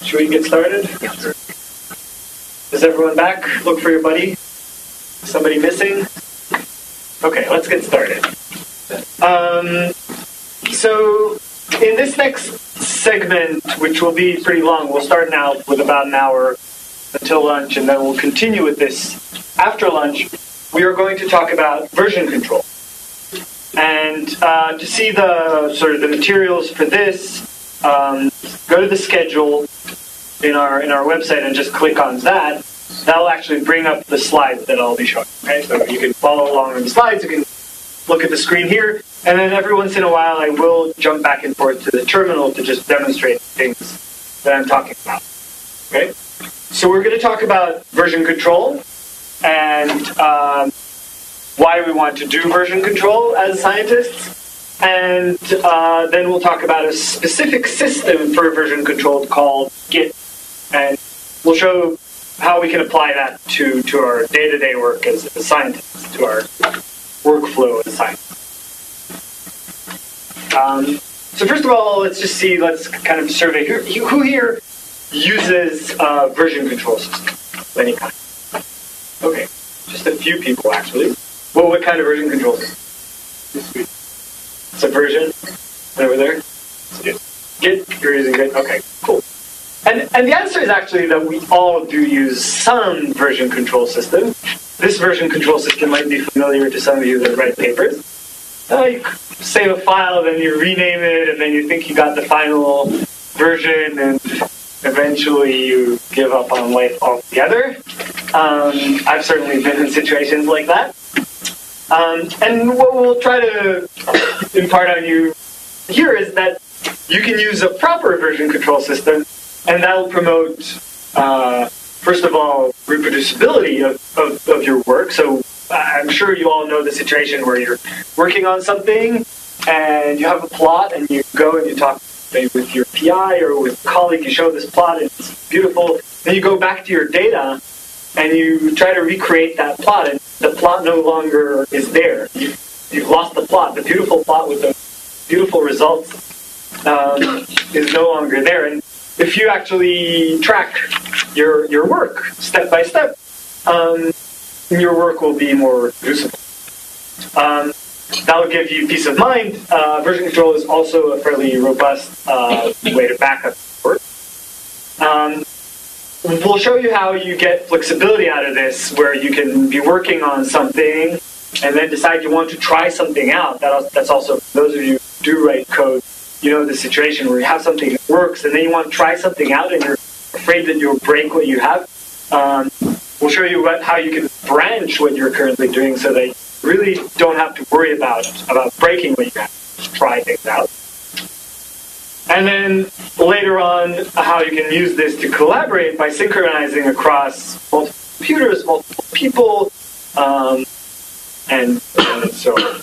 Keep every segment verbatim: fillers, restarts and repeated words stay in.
Should we get started? Yeah. Is everyone back? Look for your buddy. Somebody missing? Okay, let's get started. Um, so, in this next segment, which will be pretty long, we'll start now with about an hour until lunch, and then we'll continue with this after lunch. We are going to talk about version control. And uh, to see the sort of the materials for this, um, go to the schedule in our in our website and just click on that. That'll actually bring up the slides that I'll be showing. Okay, so you can follow along on the slides. You can look at the screen here, and then every once in a while I will jump back and forth to the terminal to just demonstrate things that I'm talking about. Okay, so we're going to talk about version control and um, why we want to do version control as scientists, and uh, then we'll talk about a specific system for version control called Git, and we'll show how we can apply that to, to our day-to-day work as, as scientists, to our workflow as scientists. Um, so first of all, let's just see, let's kind of survey here. Who here uses uh, version control system of any kind? Okay, just a few people actually. Well, what kind of version control system? It's a version over there? Git, you're using Git? Okay, cool. And, and the answer is actually that we all do use some version control system. This version control system might be familiar to some of you that write papers. Uh, you save a file, then you rename it, and then you think you got the final version, and eventually you give up on life altogether. Um, I've certainly been in situations like that. Um, and what we'll try to impart on you here is that you can use a proper version control system, and that will promote, uh, first of all, reproducibility of, of, of your work. So I'm sure you all know the situation where you're working on something, and you have a plot, and you go and you talk maybe with your P I or with a colleague, you show this plot, and it's beautiful. Then you go back to your data, and you try to recreate that plot, and the plot no longer is there. You, you've lost the plot. The beautiful plot with the beautiful results um, is no longer there. And if you actually track your your work step by step, um, your work will be more reproducible. Um, that will give you peace of mind. Uh, version control is also a fairly robust uh, way to back up work. Um, We'll show you how you get flexibility out of this, where you can be working on something and then decide you want to try something out. That, that's also, for those of you who do write code, you know the situation where you have something that works and then you want to try something out and you're afraid that you'll break what you have. Um, we'll show you what, how you can branch what you're currently doing so that you really don't have to worry about, about breaking what you have. Just try things out. And then later on, how you can use this to collaborate by synchronizing across multiple computers, multiple people, um, and, and so on.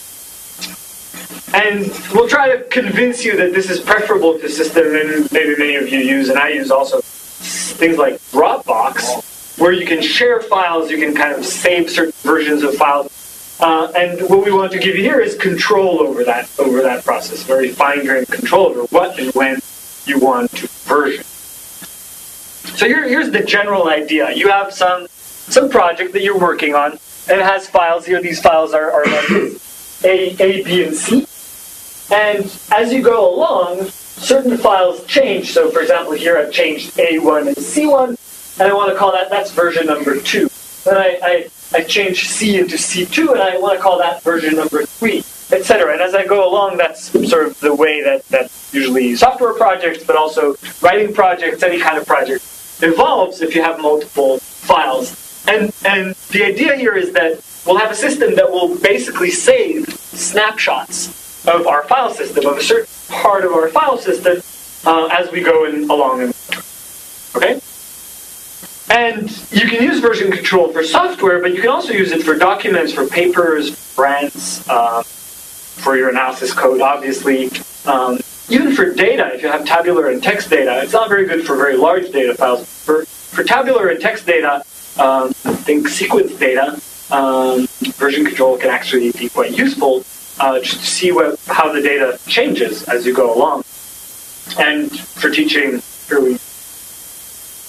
And we'll try to convince you that this is preferable to system, and maybe many of you use, and I use also, things like Dropbox, where you can share files, you can kind of save certain versions of files. Uh, and what we want to give you here is control over that over that process, very fine-grained control over what and when you want to version. So here, here's the general idea. You have some some project that you're working on, and it has files here. These files are, are like A, A, B, and C. And as you go along, certain files change. So for example, here I've changed A one and C one, and I want to call that, that's version number two. Then I, I I change C into C two, and I want to call that version number three, et cetera. And as I go along, that's sort of the way that, that usually software projects, but also writing projects, any kind of project, evolves if you have multiple files. And, and the idea here is that we'll have a system that will basically save snapshots of our file system, of a certain part of our file system, uh, as we go in along. And, okay? And you can use version control for software, but you can also use it for documents, for papers, grants, uh, for your analysis code, obviously. Um, even for data, if you have tabular and text data, it's not very good for very large data files. For, for tabular and text data, um, think sequence data, um, version control can actually be quite useful uh, just to see what, how the data changes as you go along. And for teaching fairly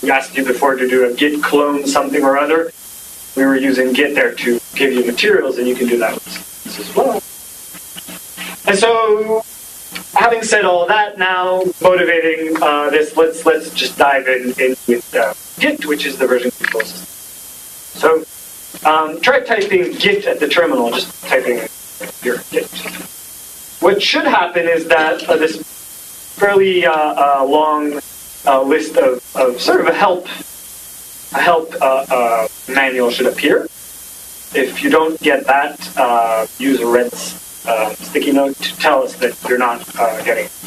we asked you before to do a git clone something or other. We were using git there to give you materials, and you can do that with this as well. And so, having said all that, now motivating uh, this, let's let's just dive in, in with uh, Git, which is the version control system. So, um, try typing Git at the terminal, just typing here Git. What should happen is that uh, this fairly uh, uh, long uh, list of, of sort of a help a help uh, uh, manual should appear. If you don't get that, uh, use a red uh, sticky note to tell us that you're not uh, getting it.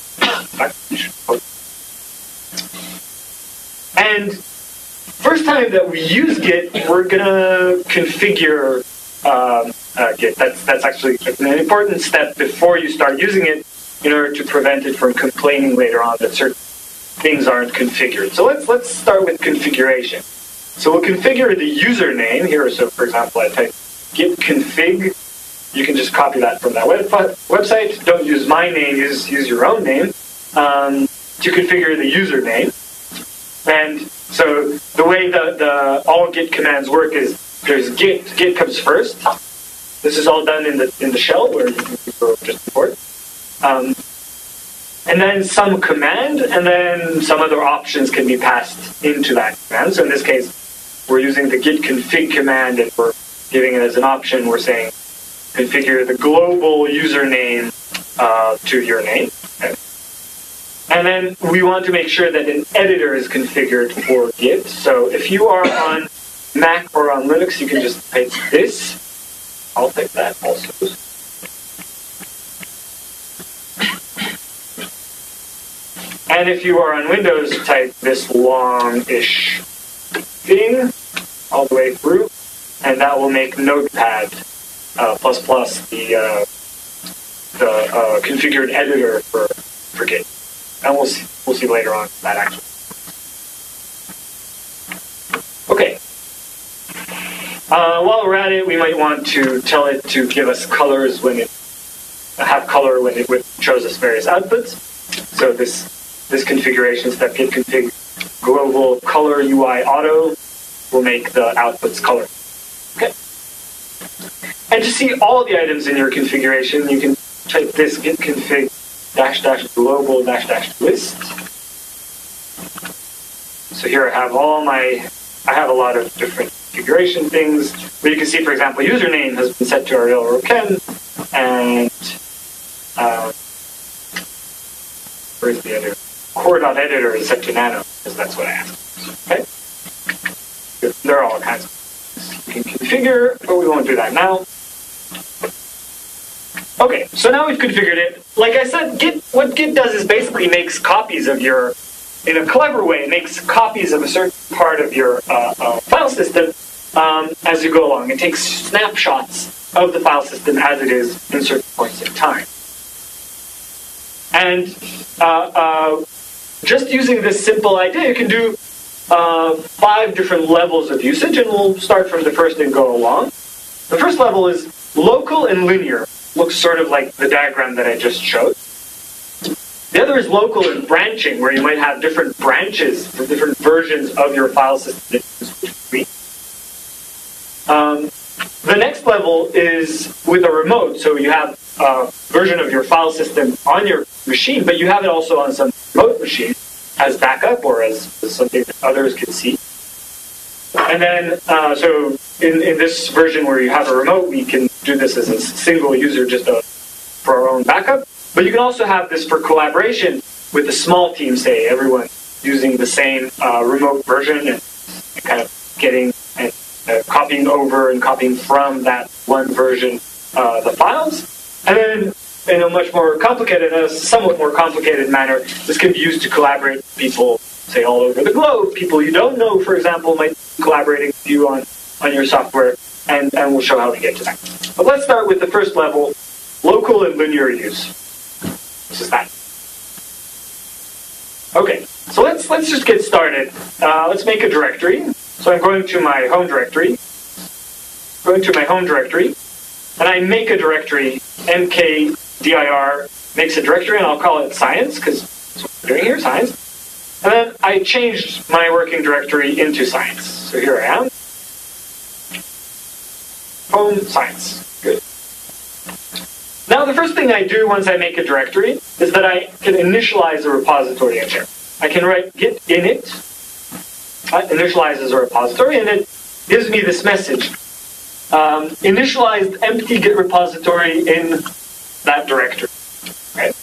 And first time that we use Git, we're gonna configure um, uh, Git. That's that's actually an important step before you start using it, in order to prevent it from complaining later on that certain things aren't configured. So let's let's start with configuration. So we'll configure the username here. So for example, I type git config. You can just copy that from that web website. Don't use my name. Use use your own name um, to configure the username. And so the way the, the all Git commands work is there's Git. Git comes first. This is all done in the in the shell where you can go just before. Um, and then some command, and then some other options can be passed into that command. So in this case, we're using the git config command, and we're giving it as an option. We're saying configure the global username uh, to your name. Okay. And then we want to make sure that an editor is configured for Git. So if you are on Mac or on Linux, you can just type this. I'll type that also. And if you are on Windows, type this long-ish thing all the way through, and that will make Notepad uh, plus plus the uh, the uh, configured editor for for Git. And we'll see we'll see later on that actually. Okay. Uh, while we're at it, we might want to tell it to give us colors when it have color when it shows us various outputs. So this. This configuration step, git config global color U I auto, will make the outputs color. Okay. And to see all the items in your configuration, you can type this git config dash dash global dash dash list. So here I have all my, I have a lot of different configuration things. But you can see, for example, username has been set to Ariel Roken, and uh, where's the other? Core.editor is set to nano, because that's what I asked. Okay? There are all kinds of things you can configure, but we won't do that now. Okay, so now we've configured it. Like I said, Git, what Git does is basically makes copies of your, in a clever way, makes copies of a certain part of your uh, uh, file system um, as you go along. It takes snapshots of the file system as it is in certain points in time. And uh, uh, just using this simple idea, you can do uh, five different levels of usage, and we'll start from the first and go along. The first level is local and linear. Looks sort of like the diagram that I just showed. The other is local and branching, where you might have different branches for different versions of your file system. Um, the next level is with a remote, so you have a version of your file system on your machine, but you have it also on some remote machine as backup or as, as something that others can see. And then, uh, so in, in this version where you have a remote, we can do this as a single user just a, for our own backup. But you can also have this for collaboration with a small team, say everyone using the same uh, remote version and, and kind of getting and uh, copying over and copying from that one version uh, the files. And then in a much more complicated, a somewhat more complicated manner, this can be used to collaborate with people, say, all over the globe. People you don't know, for example, might be collaborating with you on, on your software, and, and we'll show how we get to that. But let's start with the first level, local and linear use. This is that. Okay, so let's, let's just get started. Uh, let's make a directory. So I'm going to my home directory, going to my home directory, and I make a directory, mkdir makes a directory, and I'll call it science, because that's what we're doing here, science. And then I changed my working directory into science. So here I am. Home science. Good. Now the first thing I do once I make a directory is that I can initialize a repository in here. I can write git init, uh, initializes a repository, and it gives me this message. Um, initialized empty git repository in that directory. Right?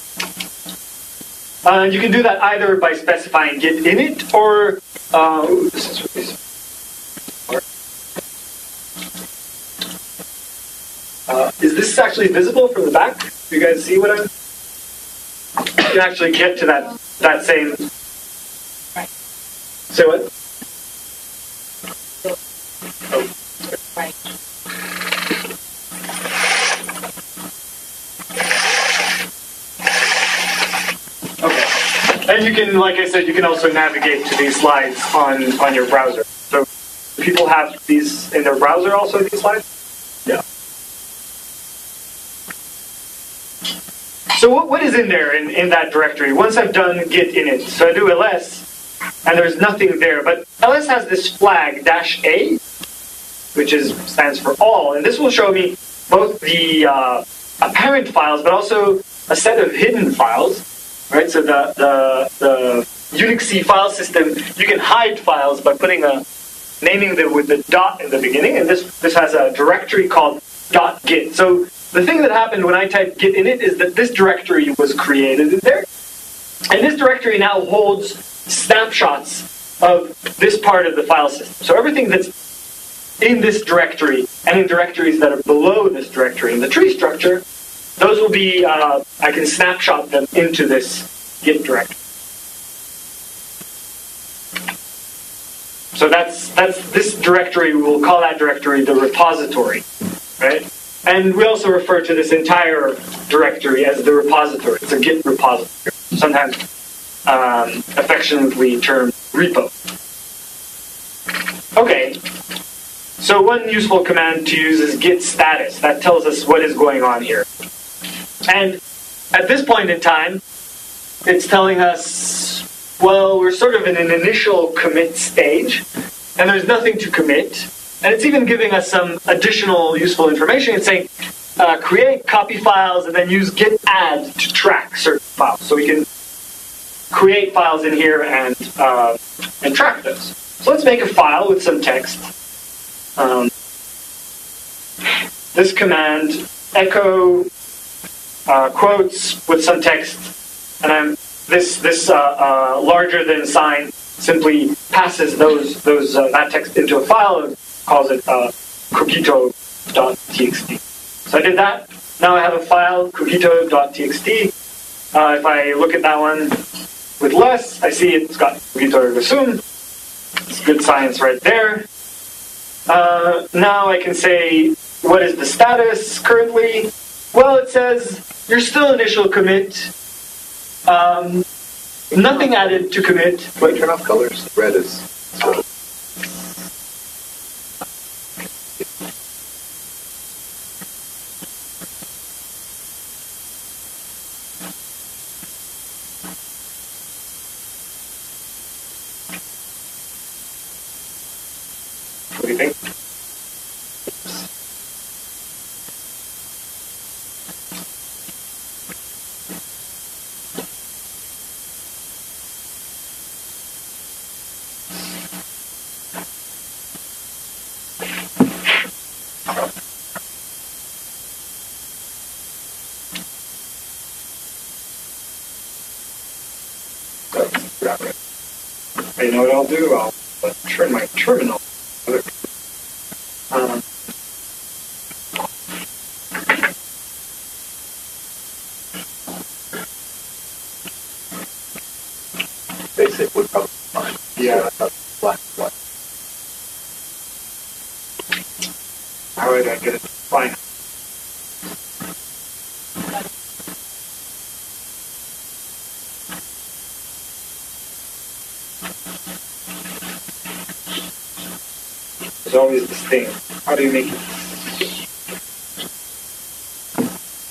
Uh, you can do that either by specifying git init or uh, ooh, this is really uh, is this actually visible from the back? Do you guys see what I'm? You can actually get to that that same. Right. Say what? Oh. Right. Okay. And you can, like I said, you can also navigate to these slides on, on your browser. So people have these in their browser also, these slides? Yeah. So what, what is in there in, in that directory? Once I've done git init, so I do ls, and there's nothing there. But ls has this flag, dash a, which is stands for all. And this will show me both the uh, apparent files, but also a set of hidden files. Right, so the, the, the Unix file system, you can hide files by putting a, naming them with the dot in the beginning, and this, this has a directory called .git. So the thing that happened when I typed git init is that this directory was created in there, and this directory now holds snapshots of this part of the file system. So everything that's in this directory, and in directories that are below this directory in the tree structure, those will be, uh, I can snapshot them into this Git directory. So that's, that's this directory, we'll call that directory the repository, right? And we also refer to this entire directory as the repository. It's a Git repository, sometimes um, affectionately termed repo. Okay, so one useful command to use is git status. That tells us what is going on here. And at this point in time, it's telling us, well, we're sort of in an initial commit stage, and there's nothing to commit. And it's even giving us some additional useful information. It's saying, uh, create copy files, and then use git add to track certain files. So we can create files in here and, uh, and track those. So let's make a file with some text. Um, this command, echo Uh, quotes with some text, and I'm this this uh, uh, larger than sign simply passes those those uh, that text into a file and calls it uh, cogito.txt. So I did that. Now I have a file cogito.txt. Uh, if I look at that one with less, I see it's got cogito ergo sum. It's good science right there. Uh, now I can say what is the status currently. Well, it says you're still initial commit. Um, nothing added to commit. Wait, turn off colors. Red is. So. What do you think? You know what I'll do? I'll, I'll turn my terminal. Um, Basic would probably be fine. Yeah. So black, black. How would I get it to fine? There's always this thing. How do you make it?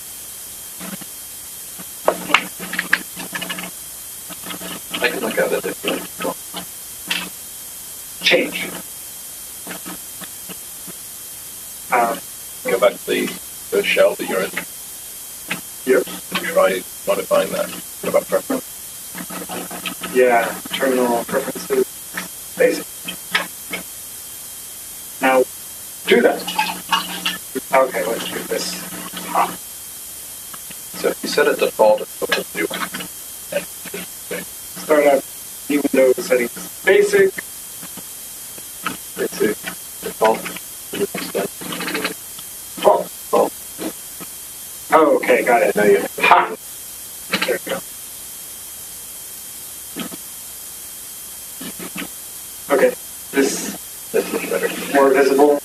I can look at it. shell that you're in. Yep. Try modifying that. What about preference? Yeah, terminal preferences, basic. Now, do that. Okay, let's do this. So if you set a default, it's what to do. Start up new window settings, basic. Basic default. Oh, Oh, oh, okay, got it. now you Ha! There we go. Okay, this this is better. more visible.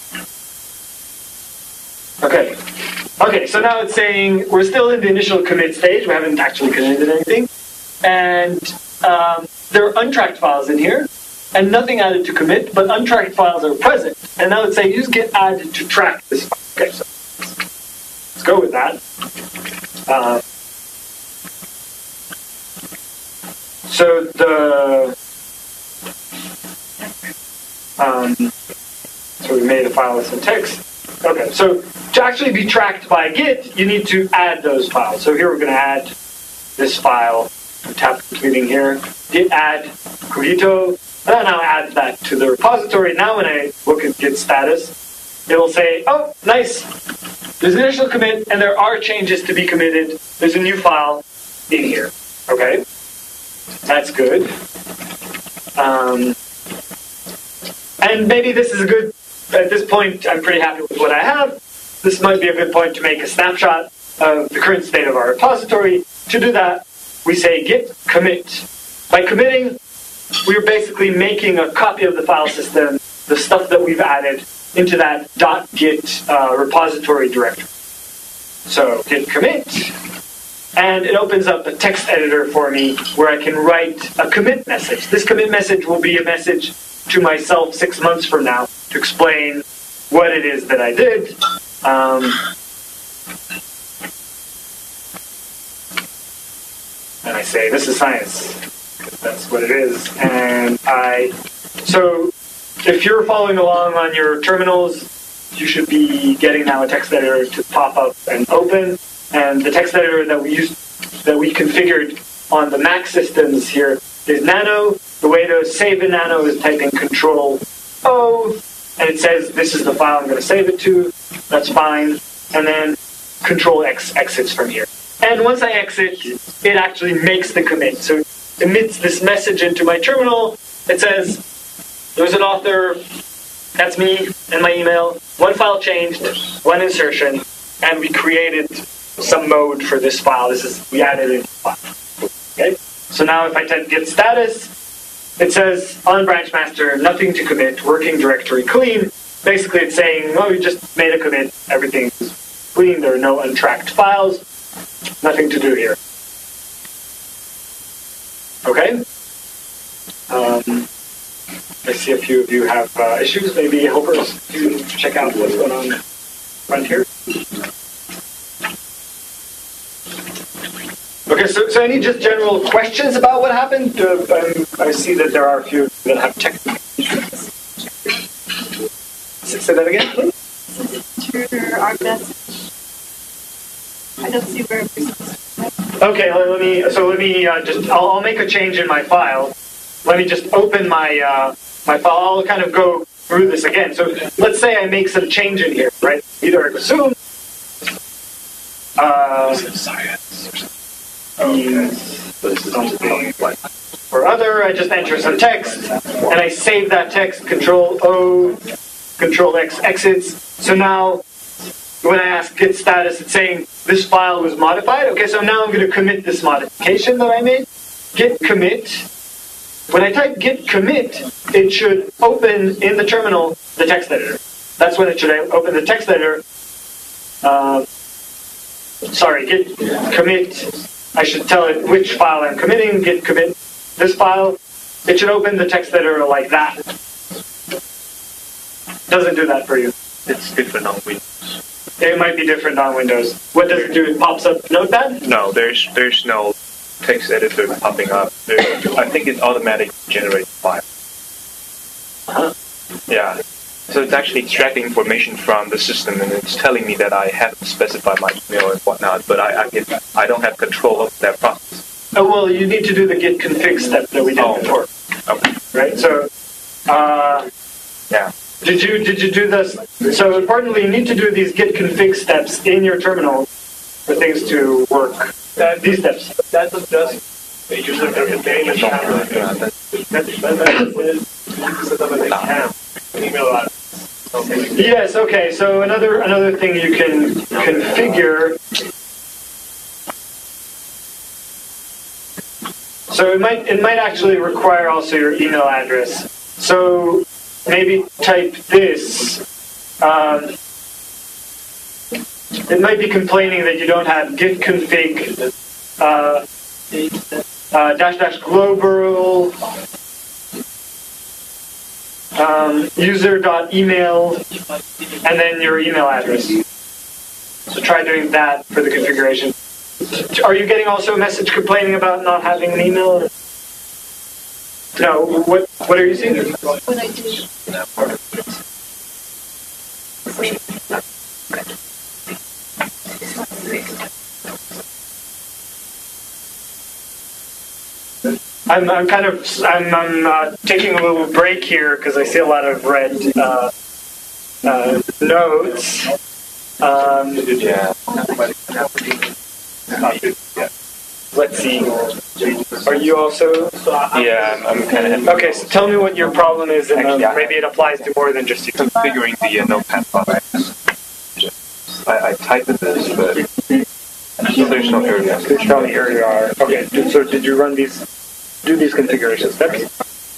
Okay. Okay, so now it's saying we're still in the initial commit stage. We haven't actually committed anything. And um, there are untracked files in here, and nothing added to commit, but untracked files are present. And now it's saying use git add to track this file. Okay, so let's go with that. Uh, so the um, so we made a file with some text. Okay, so to actually be tracked by Git, you need to add those files. So here we're going to add this file. Tap completing here. Git add Cogito. And then I'll add that to the repository. Now when I look at Git status, it will say, oh, nice. There's an initial commit, and there are changes to be committed. There's a new file in here. Okay? That's good. Um, and maybe this is a good, at this point, I'm pretty happy with what I have. This might be a good point to make a snapshot of the current state of our repository. To do that, we say git commit. By committing, we're basically making a copy of the file system, the stuff that we've added, into that .git uh, repository directory. So git commit, and it opens up a text editor for me where I can write a commit message. This commit message will be a message to myself six months from now to explain what it is that I did. Um, and I say, this is science, because that's what it is. And I, so if you're following along on your terminals, you should be getting now a text editor to pop up and open. And the text editor that we used, that we configured on the Mac systems here is Nano. The way to save in Nano is typing Control O, and it says this is the file I'm going to save it to. That's fine. And then Control X exits from here. And once I exit, it actually makes the commit. So it emits this message into my terminal. It says, there's an author, that's me, and my email. One file changed, one insertion, and we created some mode for this file. This is, we added it. Okay? So now if I type git status, it says on branch master, nothing to commit, working directory clean. Basically it's saying, well, we just made a commit, everything's clean, there are no untracked files, nothing to do here. Okay? Um, I see a few of you have uh, issues, maybe helpers to check out what's going on front here. Okay, so, so any just general questions about what happened? Uh, um, I see that there are a few that have technical issues. Say that again, please. Since it's true our message, I don't see where we're Okay, let, let me. So let me uh, just. I'll, I'll make a change in my file. Let me just open my uh, my file. I'll kind of go through this again. So let's say I make some change in here, right? Either I assume. Uh, Science or something. Okay. This is something like or other, I just enter some text, and I save that text, Control O, Control X exits. So now, when I ask git status, it's saying this file was modified. Okay, so now I'm going to commit this modification that I made. Git commit. When I type git commit, it should open in the terminal the text editor. That's when it should open the text editor. Uh, sorry, git commit. I should tell it which file I'm committing, git commit this file. It should open the text editor like that. Doesn't do that for you. It's different on Windows. It might be different on Windows. What does it do? It pops up Notepad? No, there's there's no text editor popping up. There's, I think it automatically generates file. Uh-huh. Yeah. So it's actually extracting information from the system, and it's telling me that I haven't specified my email and whatnot, but I I, get, I don't have control of that process. Oh, well, you need to do the git config step that we did Oh. before, Okay. right? So, uh, Yeah. did you did you do this? So importantly, you need to do these git config steps in your terminal for things to work. Uh, these steps. That was just a user container channel. That is set up an account, an email address. Something like that. Yes. Okay. So another another thing you can configure. So it might it might actually require also your email address. So maybe type this. Um, it might be complaining that you don't have git config uh, uh, dash dash global um, user dot email and then your email address. So try doing that for the configuration. Are you getting also a message complaining about not having an email? No. What What are you seeing? What I do. I'm, I'm kind of I'm, I'm uh, taking a little break here because I see a lot of red uh, uh, notes. Um, Yeah. let's see. Are you also? Yeah, I'm, I'm kind of Okay, so tell me what your problem is, and um, maybe it applies to more than just you. configuring the uh, notepad file. I, I typed in this, but there's no error message. Please tell me here you are. Okay, did- so did you run these, do these configuration steps?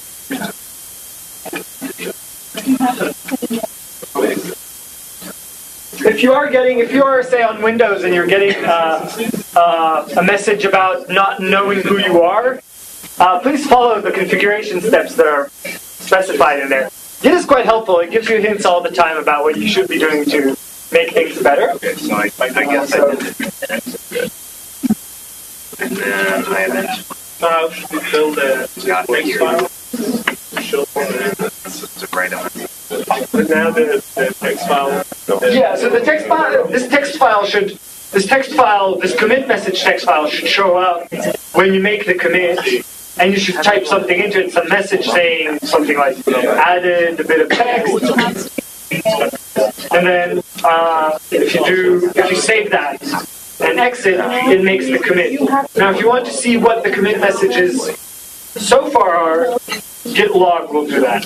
If you are getting, if you are, say, on Windows and you're getting uh, uh, a message about not knowing who you are, uh, please follow the configuration steps that are specified in there. Git is quite helpful. It gives you hints all the time about what you should be doing to make things better. Okay, so I, I guess I did it. And then I eventually Now, should we build a got text here. file? Show it. It's a great one. But now the, the text file. Yeah, so the text file, this text file should, this text file, this commit message text file should show up when you make the commit, and you should type something into it, some message saying something like added a bit of text, and then uh, if you do, if you save that and exit, it makes the commit. Now, if you want to see what the commit messages so far are, git log will do that.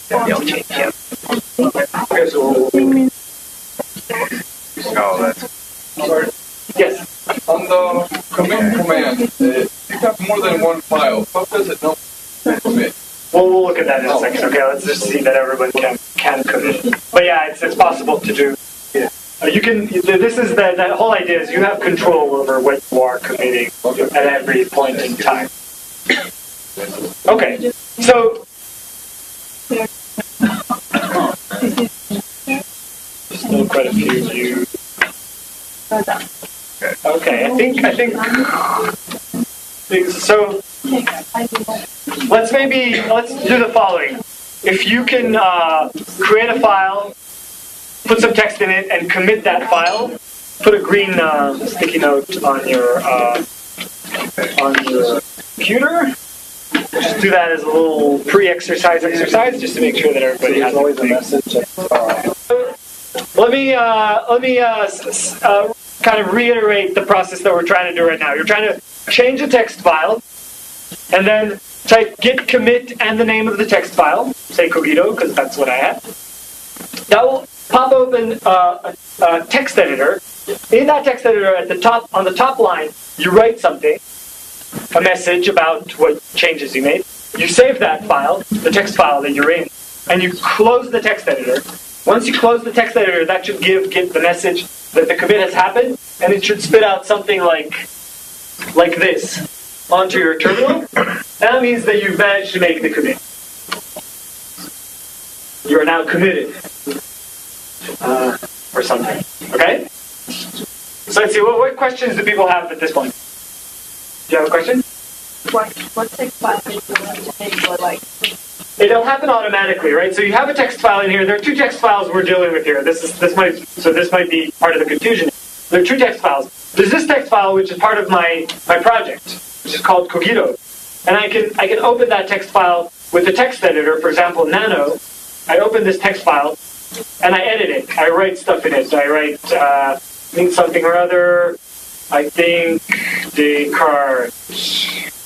Okay, so Oh, that's yes. On the commit command, uh, you have more than one file. How does it know to commit? Well, we'll look at that in a second. Okay, let's just see that everyone can can commit. But yeah, it's it's possible to do. Yeah. Uh, you can. This is the, the whole idea is you have control over what you are committing at every point in time. Okay, so there's still quite a few of you. Okay, I think I think so. Let's maybe let's do the following. If you can uh, create a file, put some text in it, and commit that file, put a green uh, sticky note on your uh, on your computer. Just do that as a little pre-exercise exercise, just to make sure that everybody has always a message. Let me uh, let me uh, s- uh, kind of reiterate the process that we're trying to do right now. You're trying to change a text file, and then type git commit and the name of the text file. Say Cogito, because that's what I have. That will pop open uh, a, a text editor. In that text editor, at the top, on the top line, you write something, a message about what changes you made. You save that file, the text file that you're in, and you close the text editor. Once you close the text editor, that should give Git the message that the commit has happened, and it should spit out something like, like this onto your terminal. That means that you've managed to make the commit. You are now committed, uh, or something. Okay? So let's see, what, what questions do people have at this point? Do you have a question? What what text file do you want to make or like it'll happen automatically, right? So you have a text file in here. There are two text files we're dealing with here. This is this might so this might be part of the confusion. There are two text files. There's this text file which is part of my my project, which is called Cogito, and I can I can open that text file with the text editor. For example, Nano. I open this text file and I edit it. I write stuff in it. So I write uh, think something or other. I think Descartes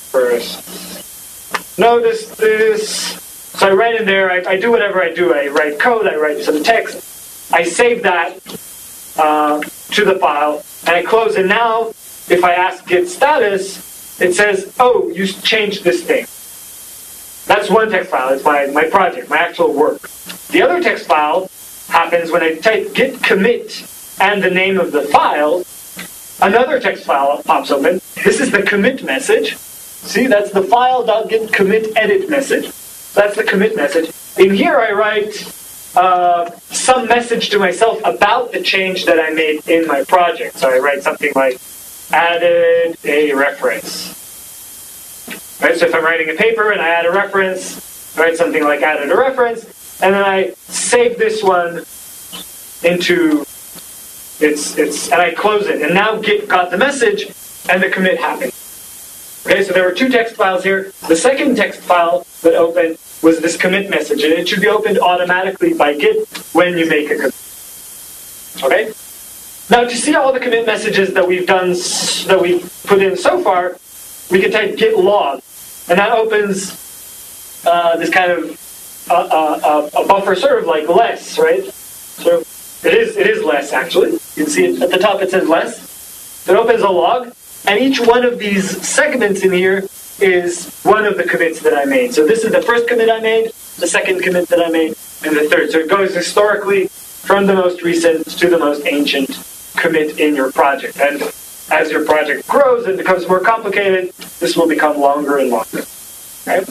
first. Notice this. So I write in there, I, I do whatever I do. I write code, I write some text. I save that uh, to the file, and I close. And now, if I ask git status, it says, oh, you changed this thing. That's one text file. It's my, my project, my actual work. The other text file happens when I type git commit and the name of the file. Another text file pops open. This is the commit message. See, that's the file.git commit edit message. That's the commit message. In here, I write uh, some message to myself about the change that I made in my project. So I write something like added a reference. Right? So if I'm writing a paper and I add a reference, I write something like added a reference, and then I save this one into its its, and I close it. And now Git got the message, and the commit happened. Okay, so there were two text files here. The second text file that opened was this commit message, and it should be opened automatically by Git when you make a commit. Okay? Now, to see all the commit messages that we've done, that we've put in so far, we can type git log, and that opens uh, this kind of uh, uh, uh, a buffer, sort of like less, right? So it is it is less actually. You can see it at the top. It says less. It opens a log. And each one of these segments in here is one of the commits that I made. So this is the first commit I made, the second commit that I made, and the third. So it goes historically from the most recent to the most ancient commit in your project. And as your project grows and becomes more complicated, this will become longer and longer. Right?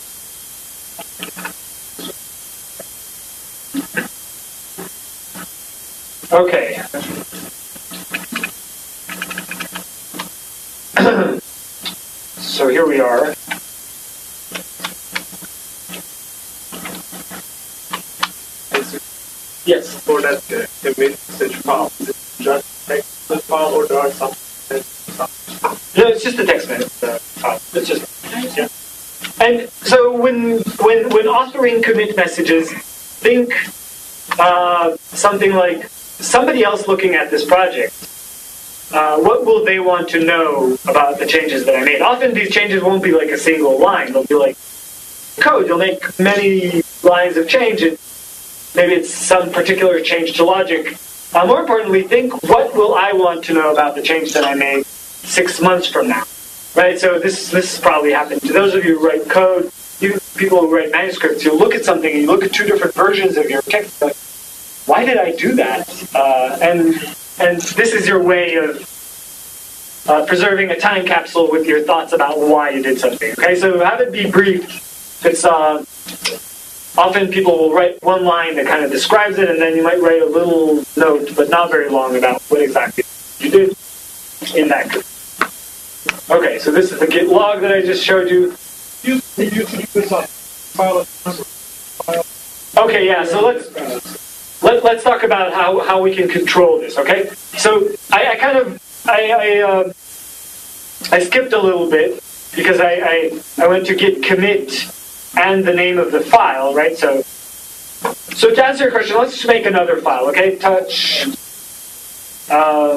Okay. So here we are. Yes. For that uh, commit message file, is it just text file or there are some? No, it's just a text uh, file. It's just yeah. And so when when when authoring commit messages, think uh, something like somebody else looking at this project. Uh, what will they want to know about the changes that I made? Often these changes won't be like a single line. They'll be like code. You'll make many lines of change, and maybe it's some particular change to logic. Uh, more importantly, think what will I want to know about the change that I made six months from now, right? So this this probably happened to those of you who write code. You people who write manuscripts, you look at something and you look at two different versions of your text. Like, why did I do that? Uh, and And this is your way of uh, preserving a time capsule with your thoughts about why you did something. Okay, so have it be brief. It's uh, often people will write one line that kind of describes it, and then you might write a little note, but not very long, about what exactly you did in that group. Okay, so this is the git log that I just showed you. You you use this on file number. File. Okay, yeah. So let's. Let, let's talk about how, how we can control this, okay? So I, I kind of, I I, uh, I skipped a little bit because I, I, I went to git commit and the name of the file, right? So, so to answer your question, let's just make another file, okay? Touch, uh,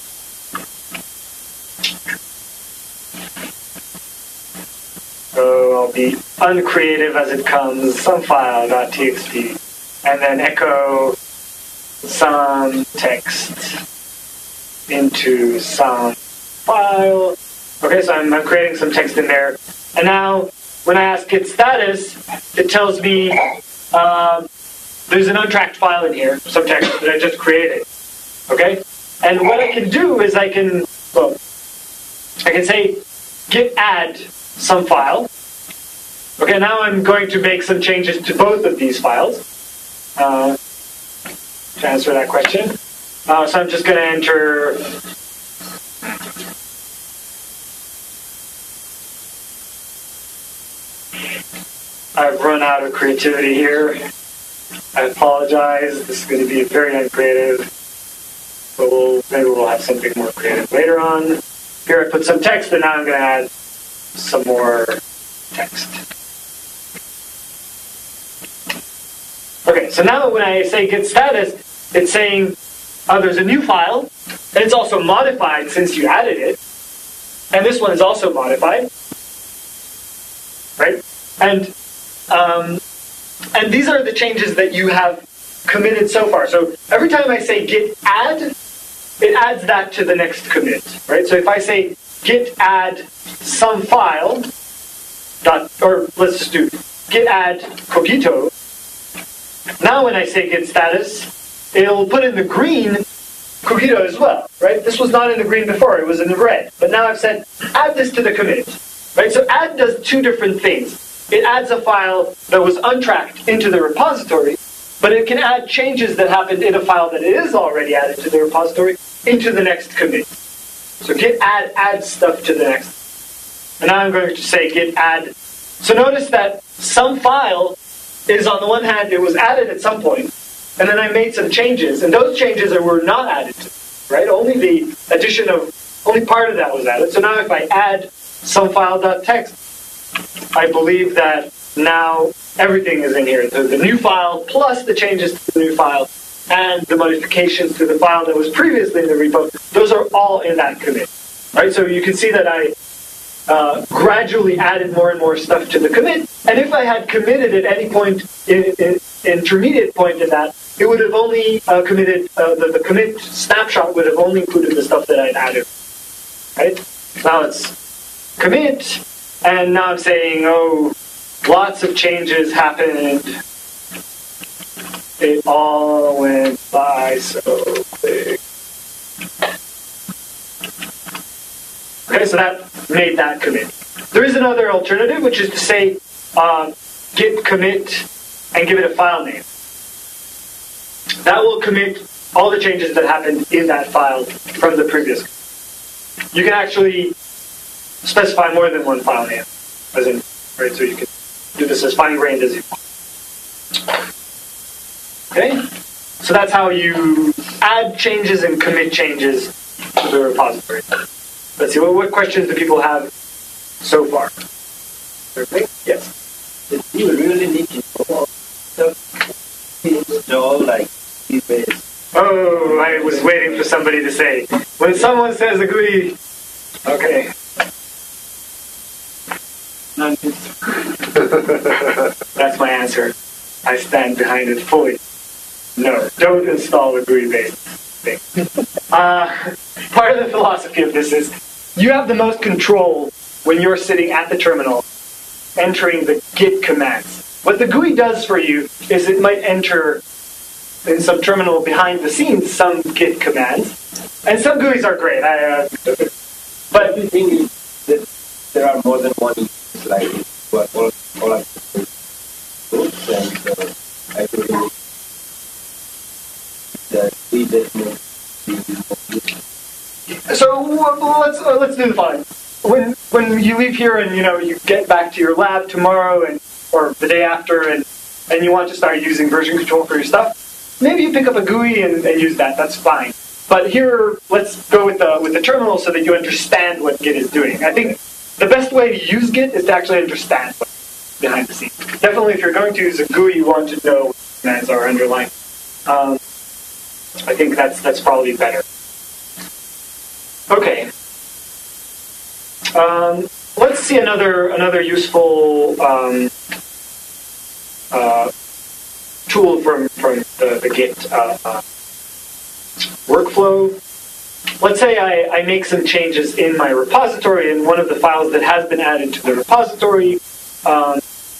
so I'll be uncreative as it comes, some file.txt. And then echo some text into some file. Okay, so I'm, I'm creating some text in there. And now, when I ask git status, it tells me um, there's an untracked file in here, some text that I just created. Okay? And what I can do is I can, well, I can say git add some file. Okay, now I'm going to make some changes to both of these files. Uh, to answer that question. Uh, so I'm just going to enter I've run out of creativity here. I apologize. This is going to be very uncreative. But we'll, maybe we'll have something more creative later on. Here I put some text, and now I'm going to add some more text. Okay, so now when I say get status, it's saying, oh, there's a new file, and it's also modified since you added it. And this one is also modified. Right? And um, and these are the changes that you have committed so far. So every time I say git add, it adds that to the next commit. Right? So if I say git add some file, dot, or let's just do git add cogito, now when I say git status, it'll put in the green cogito as well. Right? This was not in the green before, it was in the red. But now I've said add this to the commit. Right? So add does two different things. It adds a file that was untracked into the repository, but it can add changes that happened in a file that is already added to the repository into the next commit. So git add adds stuff to the next. And now I'm going to say git add. So notice that some file is, on the one hand, it was added at some point, and then I made some changes, and those changes were not added to, right? Only the addition of, only part of that was added. So now if I add some file.txt, I believe that now everything is in here. So the new file plus the changes to the new file and the modifications to the file that was previously in the repo, those are all in that commit. Right? So you can see that I uh, gradually added more and more stuff to the commit. And if I had committed at any point, in, in, intermediate point in that, it would have only uh, committed, uh, the, the commit snapshot would have only included the stuff that I'd added. Right? Now it's commit. And now I'm saying, oh, lots of changes happened. It all went by so quick. Okay, so that made that commit. There is another alternative, which is to say um, git commit and give it a file name. That will commit all the changes that happened in that file from the previous. You can actually specify more than one file name, as in, right? So you can do this as fine-grained as you want. Okay, so that's how you add changes and commit changes to the repository. Let's see, what, what questions do people have so far? Everything? Yes. Do you really need to know stuff to install like Keybase? Oh, I was waiting for somebody to say. When someone says agree, okay. That's my answer. I stand behind it fully. No, don't install a G U I-based thing. Uh, part of the philosophy of this is you have the most control when you're sitting at the terminal entering the git commands. What the G U I does for you is it might enter in some terminal behind the scenes some git commands, and some G U Is are great. I, uh, but the thing is that there are more than one like what all all I groups, and uh, I believe that we definitely. So well, let's uh, let's do the following. When when you leave here and you know you get back to your lab tomorrow and or the day after and and you want to start using version control for your stuff, maybe you pick up a G U I and, and use that. That's fine. But here, let's go with the with the terminal so that you understand what Git is doing. I think the best way to use Git is to actually understand what's behind the scenes. Definitely, if you're going to use a G U I, you want to know what commands are underlying. Um, I think that's that's probably better. Okay. Um, let's see another another useful um, uh, tool from from the, the Git uh, uh, workflow. Let's say I, I make some changes in my repository in one of the files that has been added to the repository. Um,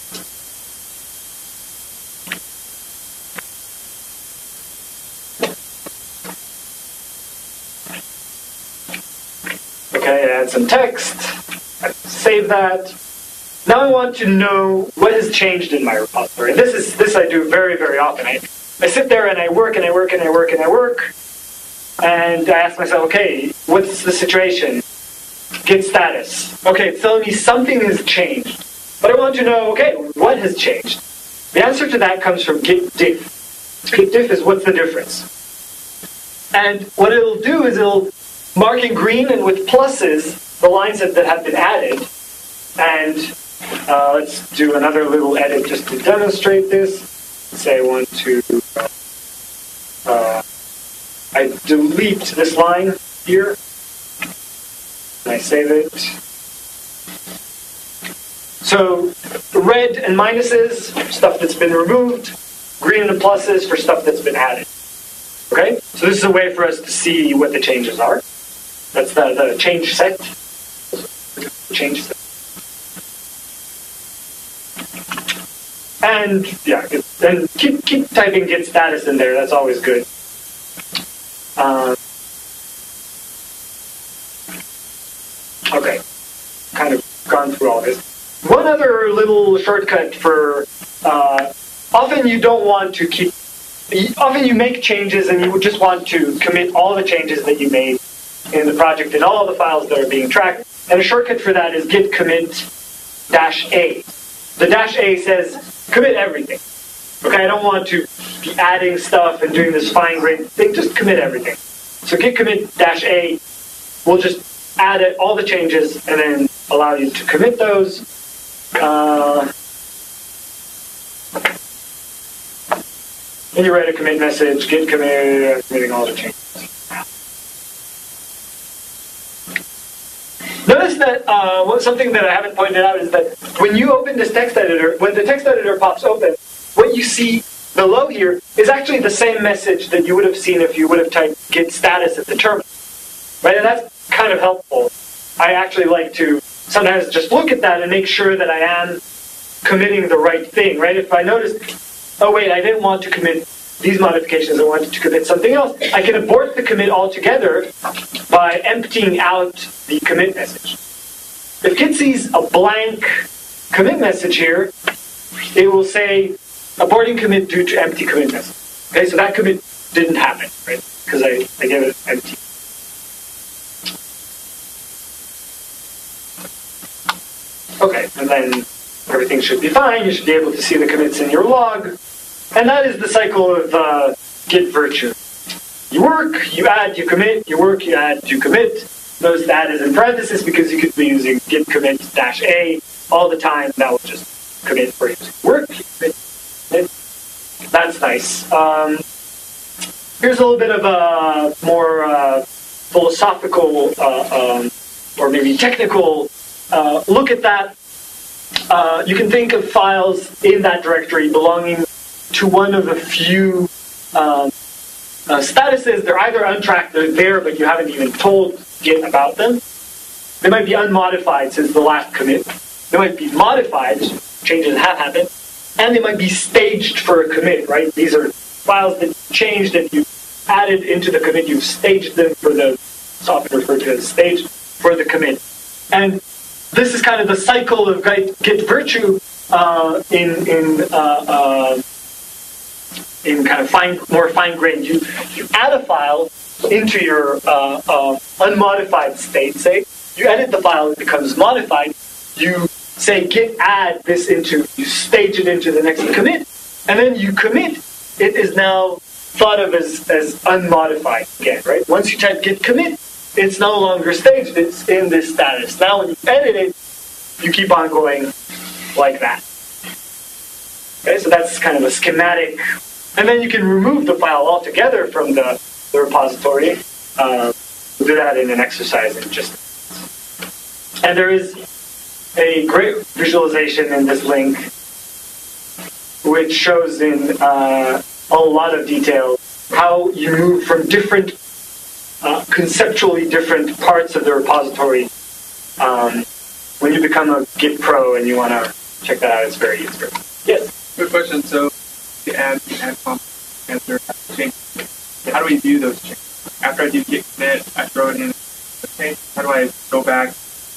Okay, I add some text, I save that. Now I want to know what has changed in my repository. This is this I do very, very often. I, I sit there and I work and I work and I work and I work, and I ask myself, okay, what's the situation? Git status. Okay, it's telling me something has changed. But I want to know, okay, what has changed? The answer to that comes from git diff. Git diff is what's the difference. And what it'll do is it'll mark in green and with pluses the lines that, that have been added. And uh, let's do another little edit just to demonstrate this. Say I want to, uh, I delete this line here. And I save it. So red and minuses, stuff that's been removed. Green and pluses for stuff that's been added. Okay? So this is a way for us to see what the changes are. That's the, the change set. Change set. And yeah, and keep keep typing git status in there. That's always good. Um, okay, kind of gone through all this. One other little shortcut for uh, often you don't want to keep. Often you make changes and you just want to commit all the changes that you made in the project and all the files that are being tracked. And a shortcut for that is git commit dash A. The dash A says commit everything. Okay, I don't want to be adding stuff and doing this fine-grained thing. Just commit everything. So git commit dash A will just add it, all the changes and then allow you to commit those. Uh, and you write a commit message, git commit, uh, committing all the changes. Notice that uh, something that I haven't pointed out is that when you open this text editor, when the text editor pops open, what you see below here is actually the same message that you would have seen if you would have typed git status at the terminal. Right? And that's kind of helpful. I actually like to sometimes just look at that and make sure that I am committing the right thing. Right? If I notice, oh wait, I didn't want to commit these modifications, I wanted to commit something else, I can abort the commit altogether by emptying out the commit message. If Git sees a blank commit message here, it will say aborting commit due to empty commit message. Okay, so that commit didn't happen, right? Because I, I gave it empty. Okay, and then everything should be fine. You should be able to see the commits in your log. And that is the cycle of uh, Git virtue. You work, you add, you commit, you work, you add, you commit. Notice that is in parentheses because you could be using git commit dash A all the time. That will just commit for you. Work, commit, commit. That's nice. Um, here's a little bit of a more uh, philosophical uh, um, or maybe technical uh, look at that. Uh, you can think of files in that directory belonging to one of a few um, uh, statuses. They're either untracked, they're there, but you haven't even told Git about them. They might be unmodified since the last commit. They might be modified, changes have happened, and they might be staged for a commit, right? These are files that changed that you added into the commit. You've staged them for the, it's often referred to as staged for the commit. And this is kind of the cycle of Git virtue uh, in, in uh, uh, in kind of fine, more fine-grained. You, you add a file into your uh, uh, unmodified state, say. You edit the file, it becomes modified. You say git add this into, you stage it into the next commit, and then you commit. It is now thought of as, as unmodified again, right? Once you type git commit, it's no longer staged, it's in this status. Now when you edit it, you keep on going like that. Okay, so that's kind of a schematic. And then you can remove the file altogether from the, the repository. Uh, we'll do that in an exercise in just a minute. And there is a great visualization in this link which shows in uh, a lot of detail how you move from different, uh, conceptually different parts of the repository. Um, when you become a Git pro and you want to check that out, it's very easy. Yes? Good question. So, to add, add comp, answer, change. How do we view those changes? After I do git commit, I throw it in the change. How do I go back?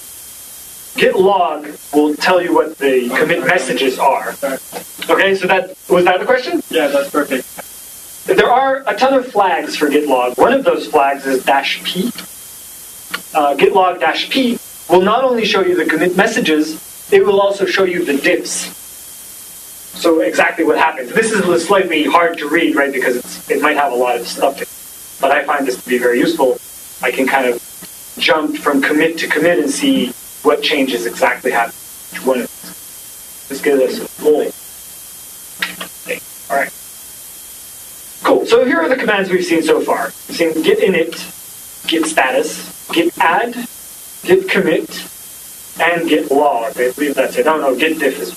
Git log will tell you what the commit messages are. Okay, so that was that the question? Yeah, that's perfect. There are a ton of flags for git log. One of those flags is dash p. Uh, git log dash p will not only show you the commit messages, it will also show you the diffs. So exactly what happens. This is slightly hard to read, right, because it's, it might have a lot of stuff in it. But I find this to be very useful. I can kind of jump from commit to commit and see what changes exactly happen to one of these. This gives us a full. Okay. All right. Cool. So here are the commands we've seen so far. We've seen git init, git status, git add, git commit, and git log. I believe that's it. No, no, git diff is.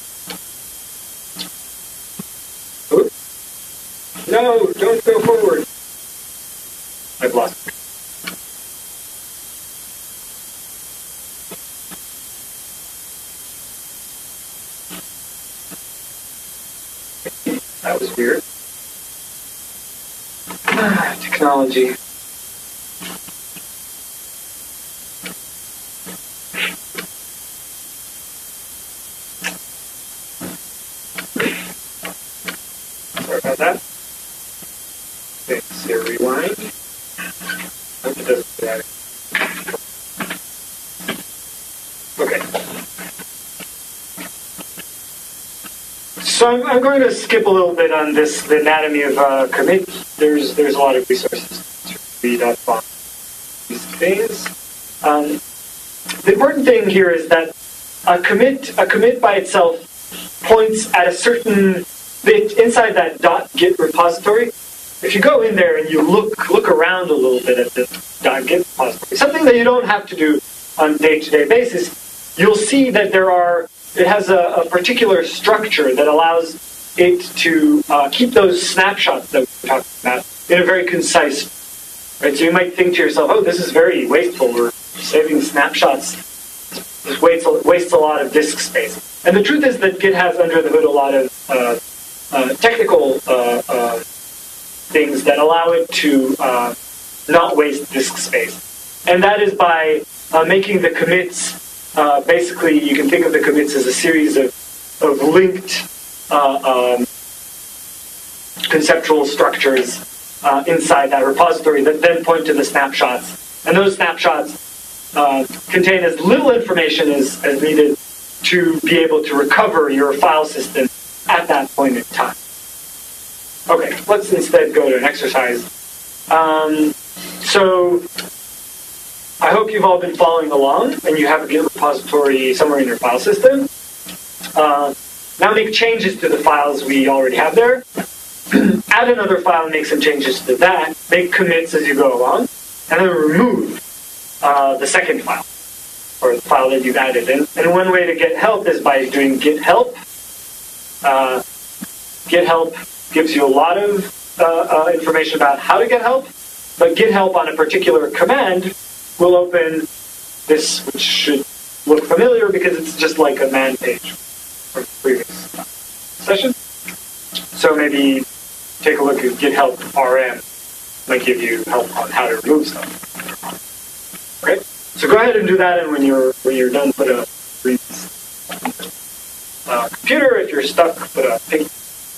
Oops. No, don't go forward. I've lost it. That was weird. Ah, technology. Sorry about that. Okay, so rewind. Hope it doesn't do that. Okay. So I'm, I'm going to skip a little bit on this, the anatomy of uh, commit. There's there's a lot of resources to read up on these things. Um, the important thing here is that a commit a commit by itself points at a certain bit inside that .git repository. If you go in there and you look look around a little bit at the .git repository, something that you don't have to do on a day-to-day basis, you'll see that there are. It has a, a particular structure that allows it to uh, keep those snapshots that we're talking about in a very concise. Right? So you might think to yourself, "Oh, this is very wasteful. We're saving snapshots. This wastes a, wastes a lot of disk space." And the truth is that Git has under the hood a lot of uh, uh, technical uh, uh, things that allow it to uh, not waste disk space, and that is by uh, making the commits. Uh, basically, you can think of the commits as a series of, of linked uh, um, conceptual structures uh, inside that repository that then point to the snapshots. And those snapshots uh, contain as little information as, as needed to be able to recover your file system at that point in time. Okay, let's instead go to an exercise. Um, so... I hope you've all been following along and you have a Git repository somewhere in your file system. Uh, now make changes to the files we already have there. Add another file and make some changes to that. Make commits as you go along. And then remove uh, the second file, or the file that you've added. And, and one way to get help is by doing git help. Uh, git help gives you a lot of uh, uh, information about how to get help, but git help on a particular command will open this, which should look familiar because it's just like a man page from the previous session. So maybe take a look at git help R M. Might give you help on how to remove stuff. Okay, so go ahead and do that, and when you're when you're done, put a freeze. Uh, computer, if you're stuck, put a ping.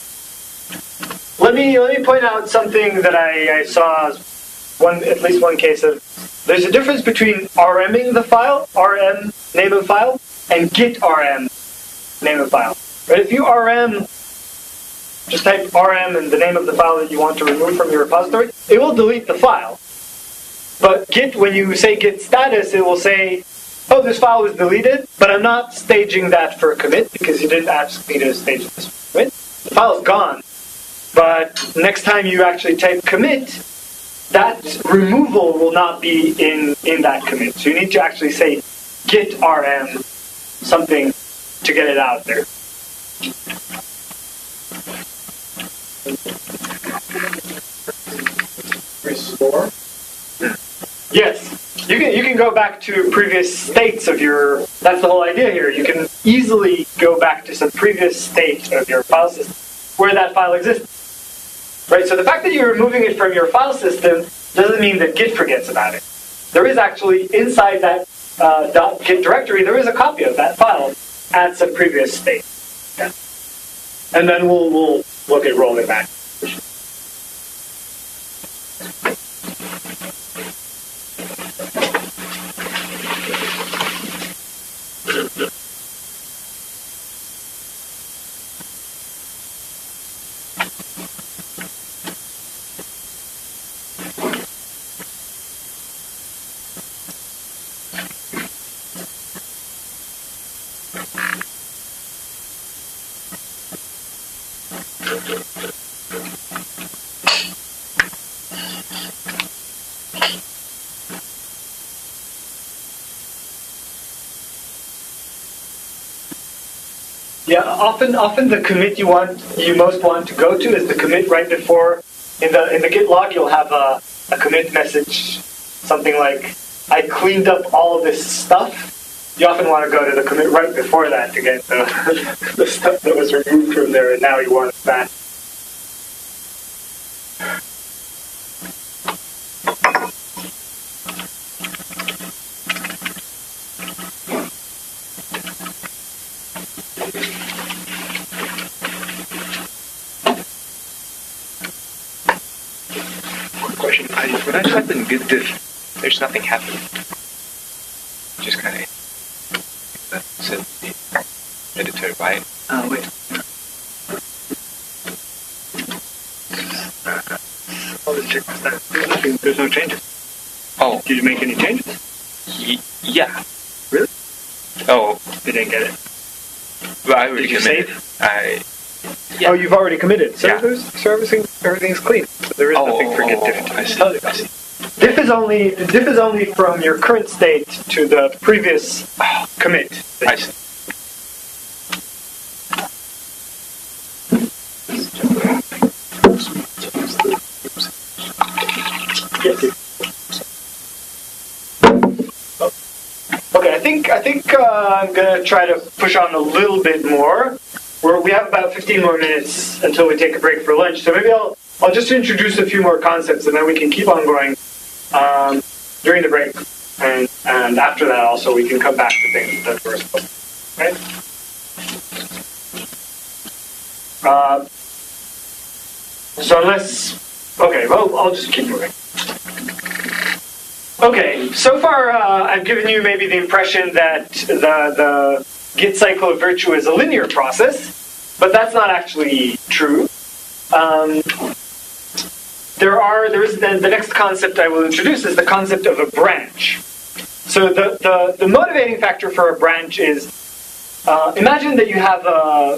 Let me let me point out something that I, I saw one at least one case of. There's a difference between RMing the file, R M name of file, and git R M name of file. Right? If you R M, just type R M and the name of the file that you want to remove from your repository, it will delete the file. But git, when you say git status, it will say, oh, this file was deleted, but I'm not staging that for a commit because you didn't ask me to stage this for commit. The file is gone. But next time you actually type commit, that removal will not be in, in that commit. So you need to actually say git rm something to get it out there. Restore? Yes. You can you can go back to previous states of your, that's the whole idea here. You can easily go back to some previous state of your file system where that file exists. Right, so the fact that you're removing it from your file system doesn't mean that Git forgets about it. There is actually, inside that uh, .git directory, there is a copy of that file at some previous state. Yeah. And then we'll, we'll look at rolling back. Yeah, often often the commit you want you most want to go to is the commit right before. In the in the Git log, you'll have a, a commit message, something like, "I cleaned up all of this stuff." You often want to go to the commit right before that to get the, the stuff that was removed from there, and now you want it back. Question. I, when I type in git diff, there's nothing happening. Just kind of that said the editor, right? Oh, wait. I'll just check that. There's nothing. There's no changes. Oh, Did you make any changes? y- yeah. Really? Oh, You didn't get it. well, I already Did you committed. I. Oh, you've already committed. So, Yeah. there's, so everything, everything's clean. So there is Oh, nothing for Git oh, diff. I see. I see. Diff is only diff is only from your current state to the previous commit. I see. Yes. Okay, I think I think uh, I'm gonna try to push on a little bit more. We're, we have about fifteen more minutes until we take a break for lunch, so maybe I'll I'll just introduce a few more concepts, and then we can keep on going um, during the break, and and after that also we can come back to things that we're supposed to. Right? Uh, so unless okay, well I'll just keep moving. Okay, so far uh, I've given you maybe the impression that the, the Git cycle of virtue is a linear process, but that's not actually true. Um, there are, there is the, the next concept I will introduce is the concept of a branch. So the, the, the motivating factor for a branch is, uh, imagine that you have a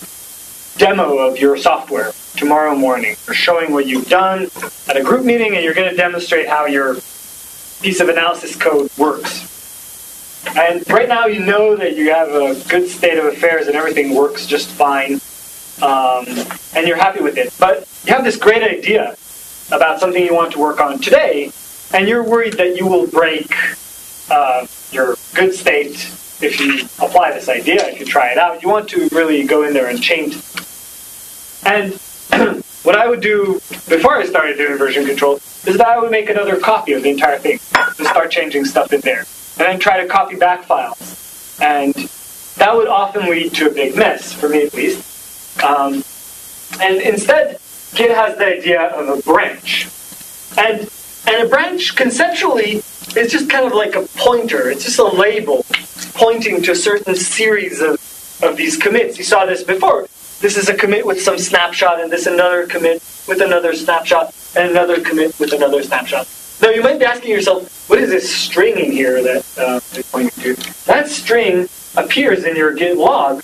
demo of your software tomorrow morning. You're showing what you've done at a group meeting, and you're going to demonstrate how your piece of analysis code works. And right now you know that you have a good state of affairs and everything works just fine, um, and you're happy with it. But you have this great idea about something you want to work on today, and you're worried that you will break uh, your good state if you apply this idea, if you try it out. You want to really go in there and change it. And what I would do before I started doing version control is that I would make another copy of the entire thing and start changing stuff in there. And then try to copy back files. And that would often lead to a big mess, for me at least. Um, and instead, Git has the idea of a branch. And, and a branch, conceptually, is just kind of like a pointer. It's just a label pointing to a certain series of, of these commits. You saw this before. This is a commit with some snapshot, and this another commit with another snapshot, and another commit with another snapshot. Now you might be asking yourself, what is this string in here that uh, I'm pointing to? That string appears in your Git log.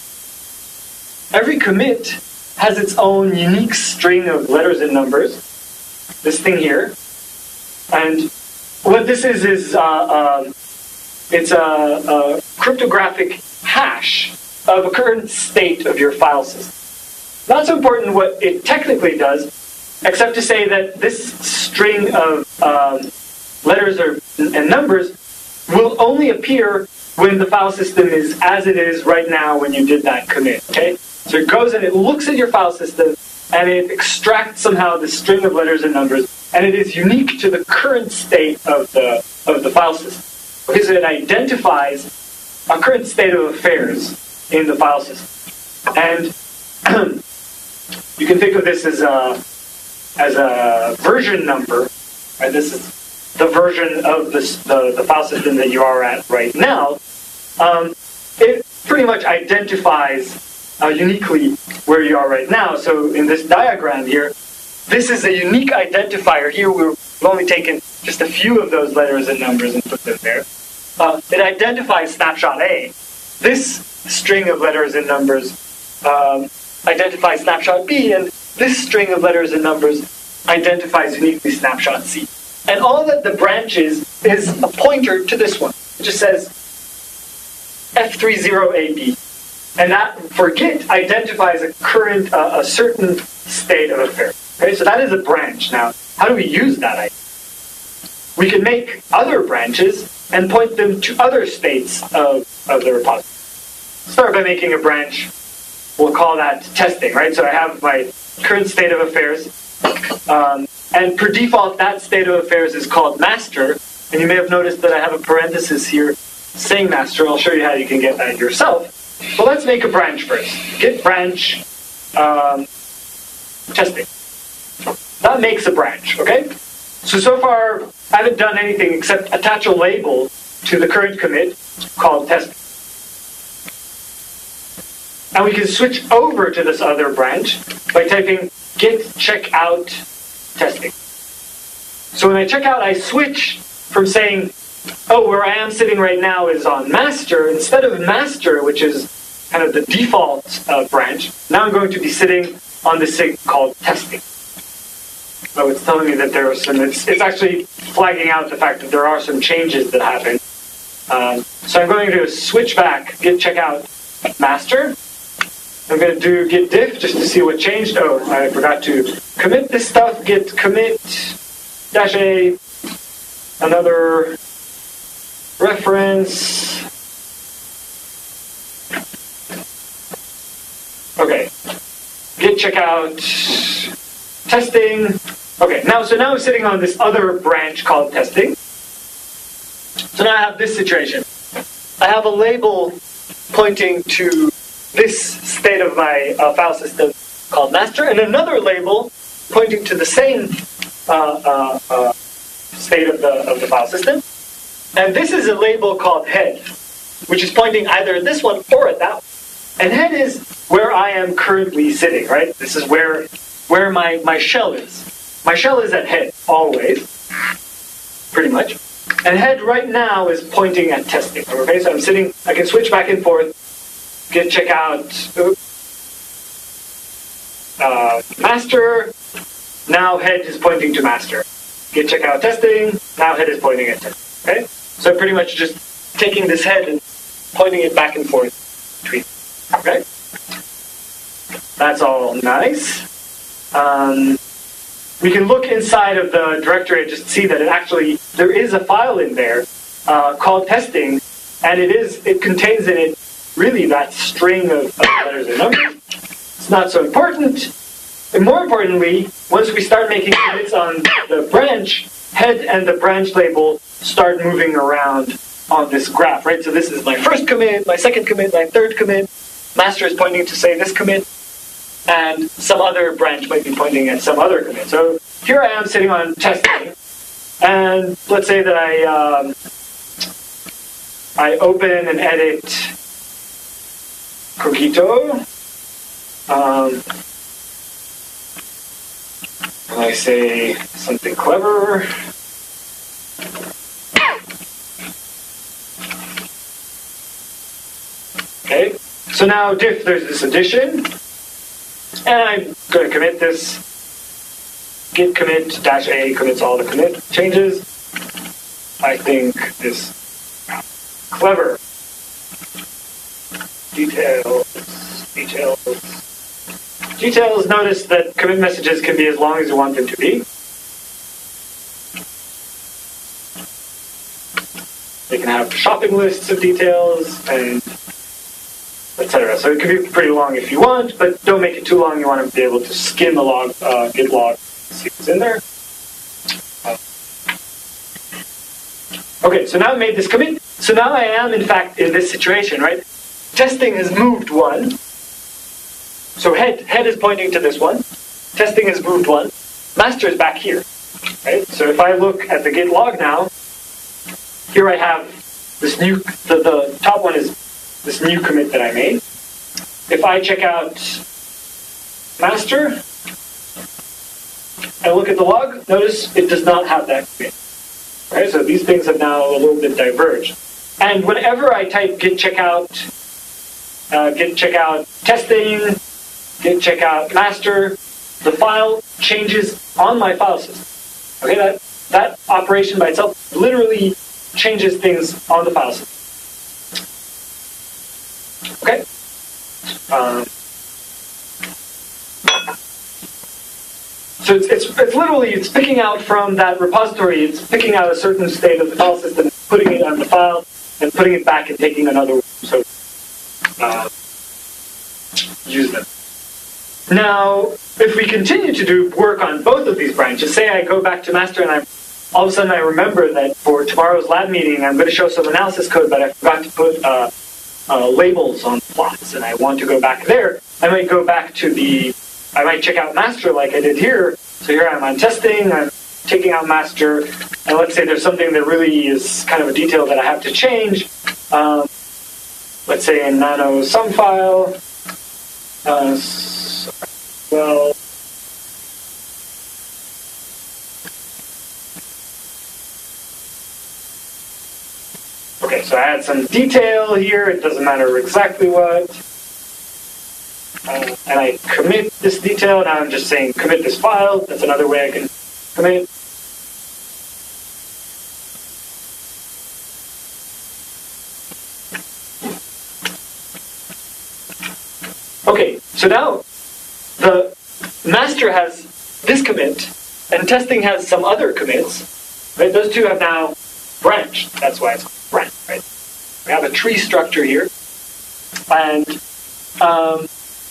Every commit has its own unique string of letters and numbers. This thing here. And what this is, is uh, um, it's a, a cryptographic hash of a current state of your file system. Not so important what it technically does, except to say that this string of um, letters or, and numbers will only appear when the file system is as it is right now when you did that commit. Okay? So it goes and it looks at your file system, and it extracts somehow the string of letters and numbers, and it is unique to the current state of the of the file system, because it identifies a current state of affairs in the file system. And you can think of this as a as a version number. Right? This is the version of this, the the file system that you are at right now. Um, it pretty much identifies uh, uniquely where you are right now. So in this diagram here, this is a unique identifier. Here we've only taken just a few of those letters and numbers and put them there. Uh, it identifies snapshot A. This string of letters and numbers um, identifies snapshot B, and this string of letters and numbers identifies uniquely snapshot C. And all that the branch is, is a pointer to this one. It just says F thirty A B. And that, for Git, identifies a current, uh, a certain state of affairs. Okay, so that is a branch. Now, how do we use that idea? We can make other branches and point them to other states of, of the repository. Start by making a branch. We'll call that testing, right? So I have my current state of affairs. Um, and per default, that state of affairs is called master. And you may have noticed that I have a parenthesis here saying master. I'll show you how you can get that yourself. But let's make a branch first. Git branch um, testing. That makes a branch, okay? So, so far, I haven't done anything except attach a label to the current commit called testing. And we can switch over to this other branch by typing git checkout testing. So when I check out, I switch from saying, oh, where I am sitting right now is on master. Instead of master, which is kind of the default uh, branch, now I'm going to be sitting on this thing called testing. So it's telling me that there are some, it's, it's actually flagging out the fact that there are some changes that happen. Um, so I'm going to switch back, git checkout master. I'm going to do git diff just to see what changed. Oh, I forgot to commit this stuff. Git commit dash a, another reference. Okay, git checkout testing. Okay, now so now I'm sitting on this other branch called testing. So now I have this situation. I have a label pointing to this state of my uh, file system called master, and another label pointing to the same uh, uh, uh, state of the of the file system. And this is a label called head, which is pointing either at this one or at that one. And head is where I am currently sitting, right? This is where where my, my shell is. My shell is at head, always, pretty much. And head right now is pointing at testing, okay? So I'm sitting, I can switch back and forth, git checkout, oops, uh, master, now head is pointing to master. Git checkout testing, now head is pointing at testing, okay? So I'm pretty much just taking this head and pointing it back and forth between, okay? That's all nice. Um, we can look inside of the directory and just see that it actually, there is a file in there uh, called testing, and it is, it contains in it really that string of, of letters and numbers. It's not so important. And more importantly, once we start making commits on the branch, head and the branch label start moving around on this graph, right? So this is my first commit, my second commit, my third commit. Master is pointing to, say, this commit, and some other branch might be pointing at some other commit. So here I am sitting on testing, and let's say that I um, I open and edit Cogito, um, and I say something clever. Okay, so now diff, there's this addition. And I'm going to commit this. Git commit dash a commits all the commit changes. I think this clever details details details. Notice that commit messages can be as long as you want them to be. They can have shopping lists of details and et cetera. So it can be pretty long if you want, but don't make it too long. You want to be able to skim the log, uh, git log, see what's in there. Okay, so now I made this commit. So now I am, in fact, in this situation, right? Testing has moved one. So head head is pointing to this one. Testing has moved one. Master is back here, right? So if I look at the git log now, here I have this new, the, the top one is this new commit that I made. If I check out master and look at the log, notice it does not have that commit. Right? So these things have now a little bit diverged. And whenever I type git checkout, uh, git checkout testing, git checkout master, the file changes on my file system. Okay, that, that operation by itself literally changes things on the file system. Okay? Um, so it's, it's, it's literally, it's picking out from that repository, it's picking out a certain state of the file system, putting it on the file, and putting it back and taking another one. So uh, use them. Now, if we continue to do work on both of these branches, say I go back to master and I all of a sudden I remember that for tomorrow's lab meeting I'm going to show some analysis code, but I forgot to put uh, uh, labels on plots, and I want to go back there. I might go back to the, I might check out master like I did here. So here I'm on testing, I'm taking out master, and let's say there's something that really is kind of a detail that I have to change. Um, let's say in nano sum file, uh, well, okay, so I had some detail here, it doesn't matter exactly what. Uh, and I commit this detail, now I'm just saying commit this file, that's another way I can commit. Okay, so now the master has this commit, and testing has some other commits. Right? Those two have now branched. That's why it's called branch. Right? We have a tree structure here, and um,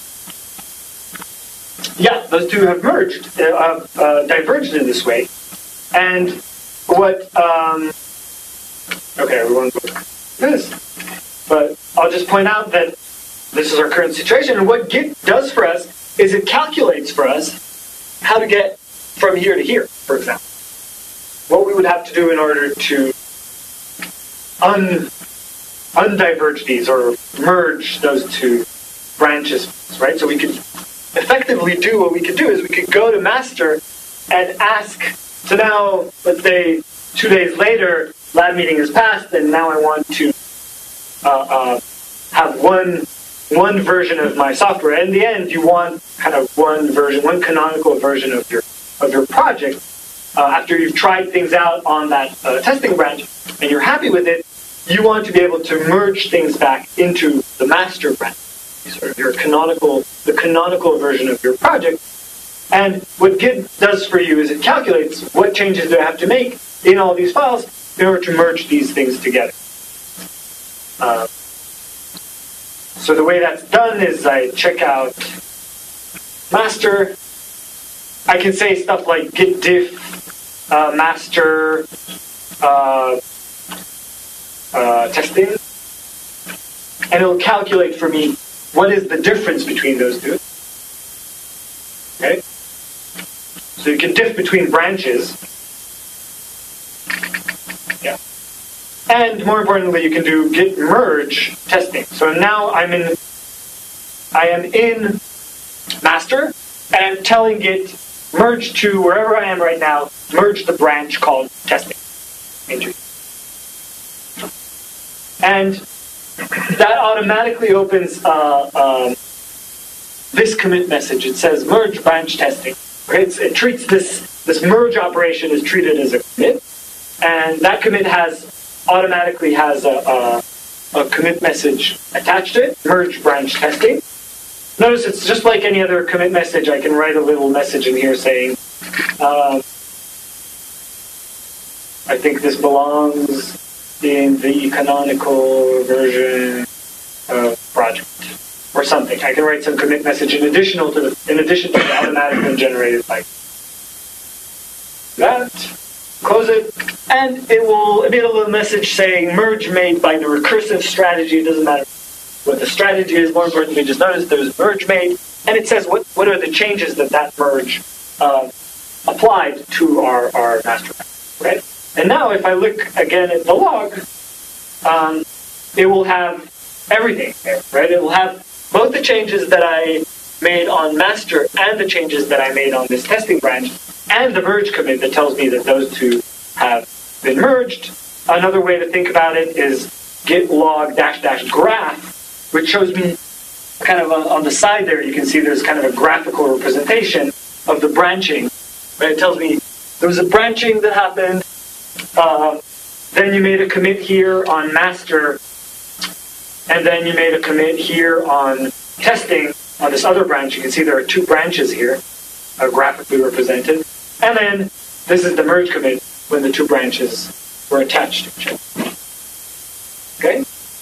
yeah, those two have merged, uh, uh, diverged in this way. And what? Um, okay, we won't go through this, but I'll just point out that this is our current situation, and what Git does for us is it calculates for us how to get from here to here, for example. What we would have to do in order to un undiverge these or merge those two branches, right? So we could effectively do what we could do is we could go to master and ask, so now, let's say two days later, lab meeting has passed, and now I want to uh, uh, have one one version of my software. In the end, you want kind of one version, one canonical version of your of your project. Uh, after you've tried things out on that uh, testing branch and you're happy with it, you want to be able to merge things back into the master branch, sort of your canonical, the canonical version of your project. And what Git does for you is it calculates what changes do I have to make in all these files in order to merge these things together. Uh, So the way that's done is I check out master. I can say stuff like git diff uh, master uh, uh, testing, and it'll calculate for me what is the difference between those two. Okay, so you can diff between branches. Yeah. And more importantly, you can do git merge testing. So now I'm in, I am in master, and I'm telling Git merge to wherever I am right now, merge the branch called testing into. And that automatically opens uh, um, this commit message. It says merge branch testing. Okay? It's, it treats this this merge operation is treated as a commit, and that commit has. Automatically has a, a, a commit message attached to it, merge branch testing. Notice it's just like any other commit message. I can write a little message in here saying, uh, I think this belongs in the canonical version of project, or something. I can write some commit message in additional to the, in addition to the automatically generated by that. Close it, and it will emit a little message saying merge made by the recursive strategy. It doesn't matter what the strategy is. More importantly, just notice there's merge made, and it says what, what are the changes that that merge uh, applied to our, our master branch, right? And now if I look again at the log, um, it will have everything there, right? It will have both the changes that I made on master and the changes that I made on this testing branch, and the merge commit that tells me that those two have been merged. Another way to think about it is git log dash dash graph, which shows me kind of on, on the side there, you can see there's kind of a graphical representation of the branching. Right? It tells me there was a branching that happened. Uh, then you made a commit here on master, and then you made a commit here on testing on this other branch. You can see there are two branches here, uh, graphically represented. And then this is the merge commit when the two branches were attached to each other. Okay?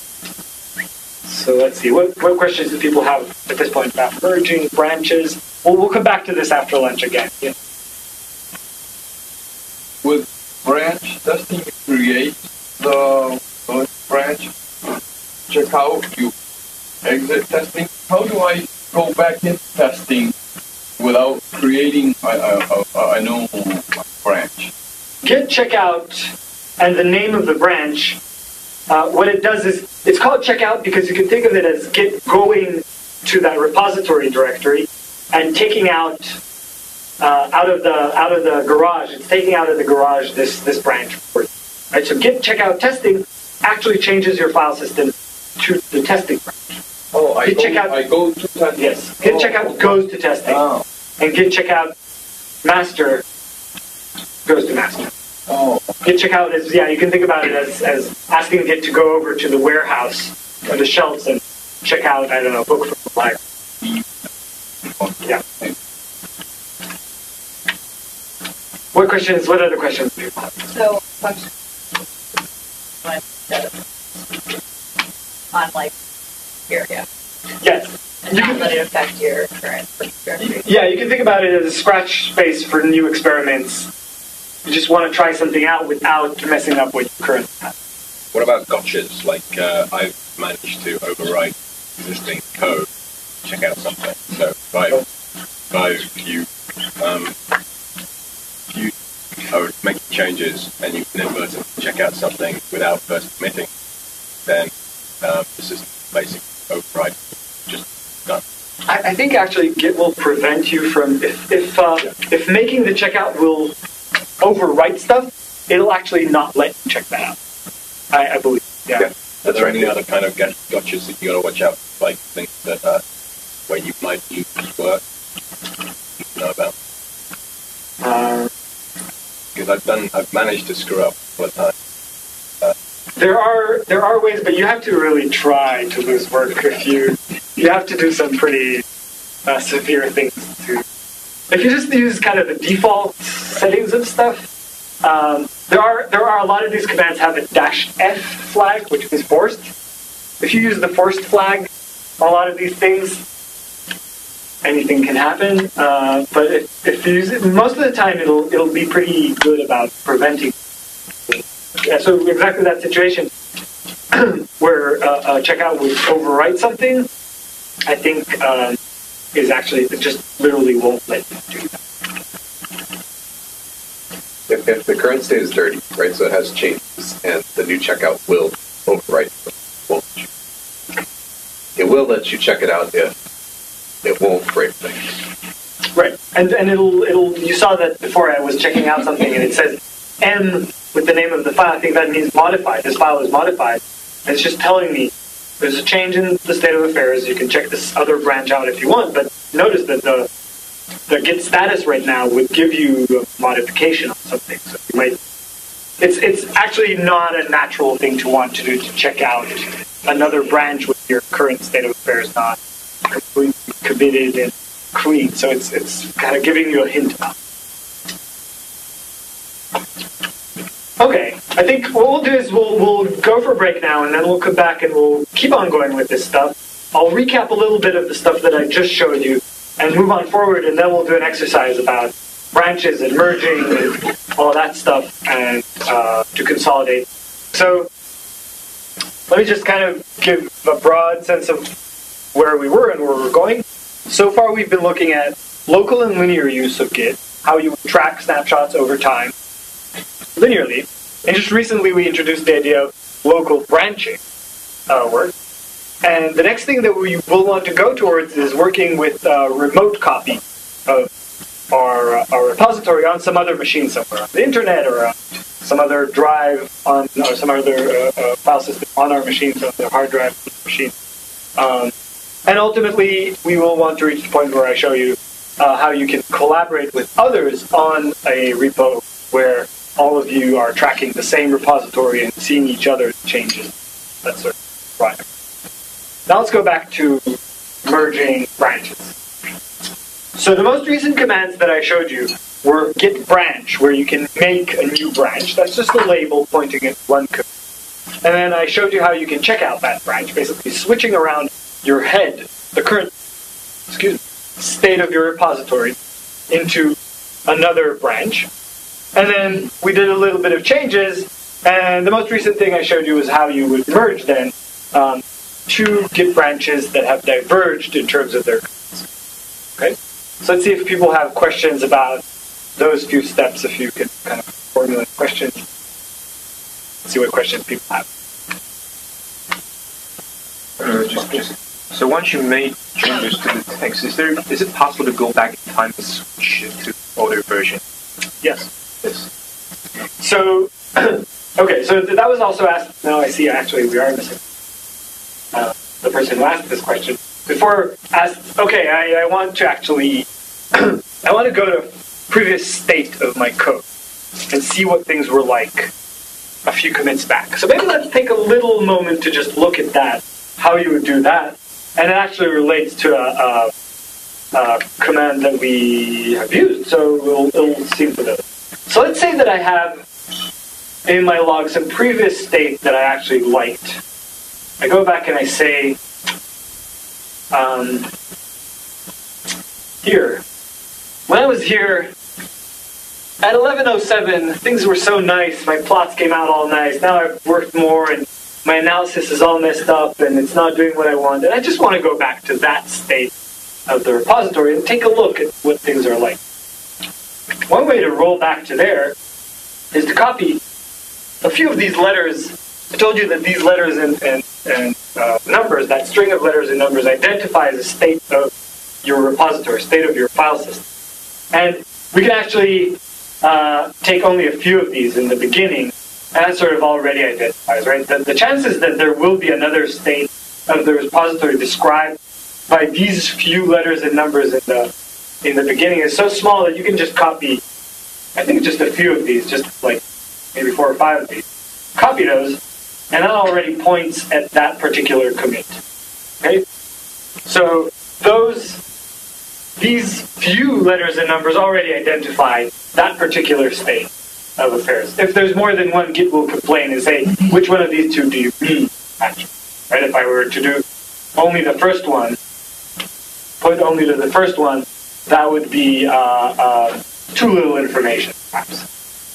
So let's see, what, what questions do people have at this point about merging branches? Well, we'll come back to this after lunch again. Yeah. With branch testing, you create the uh, branch, check out, you exit testing. How do I go back in testing without creating a, a, a, a new branch? Git checkout and the name of the branch, uh, what it does is, it's called checkout because you can think of it as Git going to that repository directory and taking out uh, out of the out of the garage. It's taking out of the garage this this branch. Right. So Git checkout testing actually changes your file system to the testing branch. Oh, I Git go, checkout. I go to testing. Yes. Git oh, checkout okay. goes to testing, Oh. and Git checkout master goes to master. Oh. Git checkout is, yeah, you can think about it as, as asking Git to go over to the warehouse or the shelves and check out, I don't know, a book from the library. Yeah. What questions, what other questions do you have? So, function on like here, yeah. Yes. You Not can, let it affect your current directory. yeah, you can think about it as a scratch space for new experiments. You just want to try something out without messing up what you currently have. What about gotchas? Like uh, I've managed to overwrite existing code, check out something. So if I, if I you, um, if you are making changes and you inadvertently check out something without first committing, then um, this is basic override just done. I, I think actually Git will prevent you from, if, if, uh, Yeah. if making the checkout will overwrite stuff, it'll actually not let you check that out. I, I believe. Yeah. Yeah. Are there any other kind of got- gotchas that you got to watch out, like things that uh, where you might use work you know about? Uh, Because I've done, I've managed to screw up all the time. there are there are ways, but you have to really try to lose work if you you have to do some pretty uh, severe things to. If you just use kind of the default settings of stuff, um, there are there are a lot of these commands have a dash F flag, which is forced. If you use the forced flag, a lot of these things, anything can happen. Uh, but if, if you use it, most of the time it'll it'll be pretty good about preventing. Yeah, so exactly that situation where uh, a checkout would overwrite something, I think um, is actually, it just literally won't let you do that. If, if the current state is dirty, right, so it has changes, and the new checkout will overwrite, won't you? It will let you check it out if it won't break things. Right, and and it'll it'll. You saw that before. I was checking out something, and it says M with the name of the file. I think that means modified. This file is modified, and it's just telling me there's a change in the state of affairs. You can check this other branch out if you want, but notice that the the Git status right now would give you a modification on something. So you might. It's it's actually not a natural thing to want to do to check out another branch with your current state of affairs not completely committed and clean. So it's it's kind of giving you a hint about it. Okay, I think what we'll do is we'll we'll go for a break now, and then we'll come back and we'll keep on going with this stuff. I'll recap a little bit of the stuff that I just showed you, and move on forward, and then we'll do an exercise about branches and merging and all that stuff, and uh, to consolidate. So let me just kind of give a broad sense of where we were and where we're going. So far, we've been looking at local and linear use of Git, how you track snapshots over time linearly. And just recently, we introduced the idea of local branching uh, work. And the next thing that we will want to go towards is working with a remote copy of our, uh, our repository on some other machine somewhere, on the internet or on some other drive on, or some other uh, uh, file system on our machine, so the hard drive machine. Um, And ultimately, we will want to reach the point where I show you uh, how you can collaborate with others on a repo where all of you are tracking the same repository and seeing each other's changes. That sort of project. Now let's go back to merging branches. So the most recent commands that I showed you were git branch, where you can make a new branch. That's just a label pointing at one code. And then I showed you how you can check out that branch, basically switching around your head, the current excuse me, state of your repository, into another branch. And then we did a little bit of changes, and the most recent thing I showed you was how you would merge then um, two Git branches that have diverged in terms of their codes. Okay? So let's see if people have questions about those few steps, if you can kind of formulate questions. Let's see what questions people have. Uh, just, just, so once you made changes to the text, is there is it possible to go back in time and switch it to older version? Yes. Yes. So, okay, so that was also asked. No, I see, actually, we are missing uh, the person who asked this question. Before asked, okay, I, I want to actually, I want to go to previous state of my code and see what things were like a few commits back. So maybe let's take a little moment to just look at that, how you would do that, and it actually relates to a, a, a command that we have used, so we'll, it'll seem familiar. So let's say that I have in my log some previous state that I actually liked. I go back and I say, um, here, when I was here, at eleven oh seven, things were so nice, my plots came out all nice, now I've worked more and my analysis is all messed up and it's not doing what I want, and I just want to go back to that state of the repository and take a look at what things are like. One way to roll back to there is to copy a few of these letters. I told you that these letters and, and, and uh, numbers, that string of letters and numbers, identifies a state of your repository, state of your file system. And we can actually uh, take only a few of these in the beginning, and that sort of already identifies, right? The, the chances that there will be another state of the repository described by these few letters and numbers in the in the beginning is so small that you can just copy, I think just a few of these, just like maybe four or five of these. Copy those, and that already points at that particular commit. Okay? So those, these few letters and numbers already identify that particular state of affairs. If there's more than one, Git will complain and say, which one of these two do you mean, actually? Right? If I were to do only the first one, point only to the first one, that would be uh, uh, too little information, perhaps.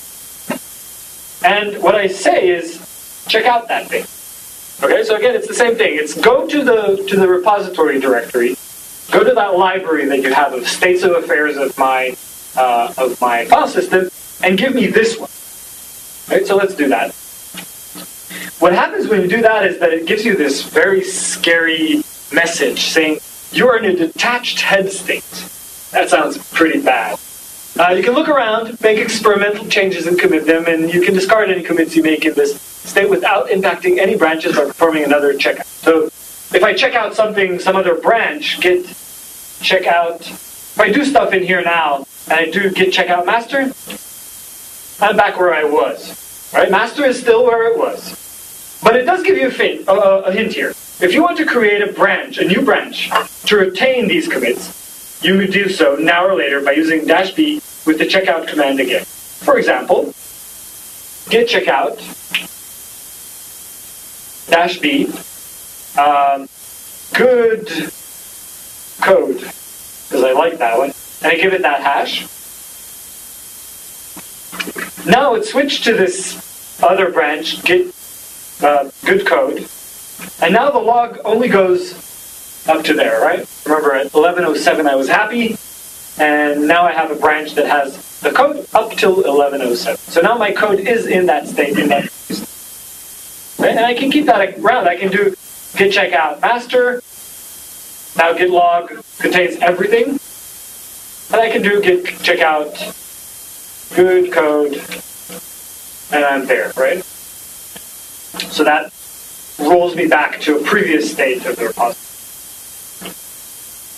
And what I say is, check out that thing. Okay, so again, it's the same thing. It's go to the to the repository directory, go to that library that you have of states of affairs of my uh, of my file system, and give me this one. Right, so let's do that. What happens when you do that is that it gives you this very scary message saying you're in a detached head state. That sounds pretty bad. Uh, you can look around, make experimental changes and commit them, and you can discard any commits you make in this state without impacting any branches or performing another checkout. So if I check out something, some other branch, git checkout, if I do stuff in here now, and I do git checkout master, I'm back where I was. Right? Master is still where it was. But it does give you a, fin- uh, a hint here. If you want to create a branch, a new branch, to retain these commits, you would do so now or later by using dash B with the checkout command again. For example, git checkout dash B um, good code, because I like that one, and I give it that hash. Now it's switched to this other branch, git uh, good code, and now the log only goes up to there, right? Remember, at eleven oh seven I was happy, and now I have a branch that has the code up till eleven oh seven. So now my code is in that state, in that right? And I can keep that around. I can do git checkout master. Now git log contains everything, and I can do git checkout good code, and I'm there, right? So that rolls me back to a previous state of the repository.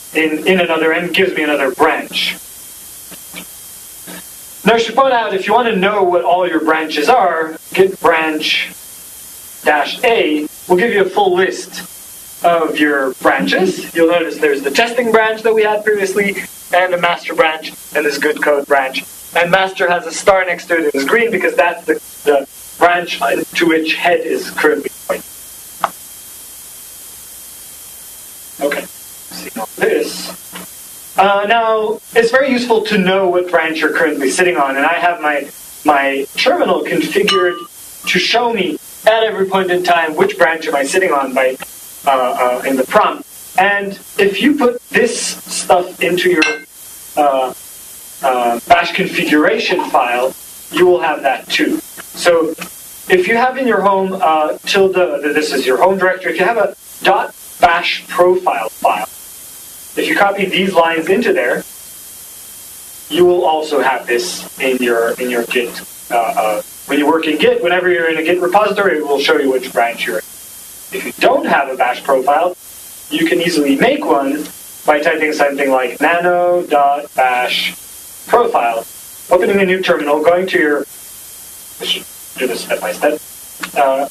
in, in another and gives me another branch. Now I should point out, if you want to know what all your branches are, git branch dash A will give you a full list of your branches. You'll notice there's the testing branch that we had previously, and a master branch, and this good code branch. And master has a star next to it, and it's green because that's the, the branch to which head is currently pointing. Okay, see this. Uh, now, it's very useful to know what branch you're currently sitting on, and I have my, my terminal configured to show me at every point in time which branch am I sitting on by uh, uh, in the prompt. And if you put this stuff into your uh, uh, bash configuration file, you will have that too. So if you have in your home uh, tilde, this is your home directory, if you have a dot bash profile file, if you copy these lines into there, you will also have this in your in your Git. Uh, uh, when you work in Git, whenever you're in a Git repository, it will show you which branch you're in. If you don't have a bash profile, you can easily make one by typing something like nano.bash profile, opening a new terminal, going to your, I should do this step by step, uh,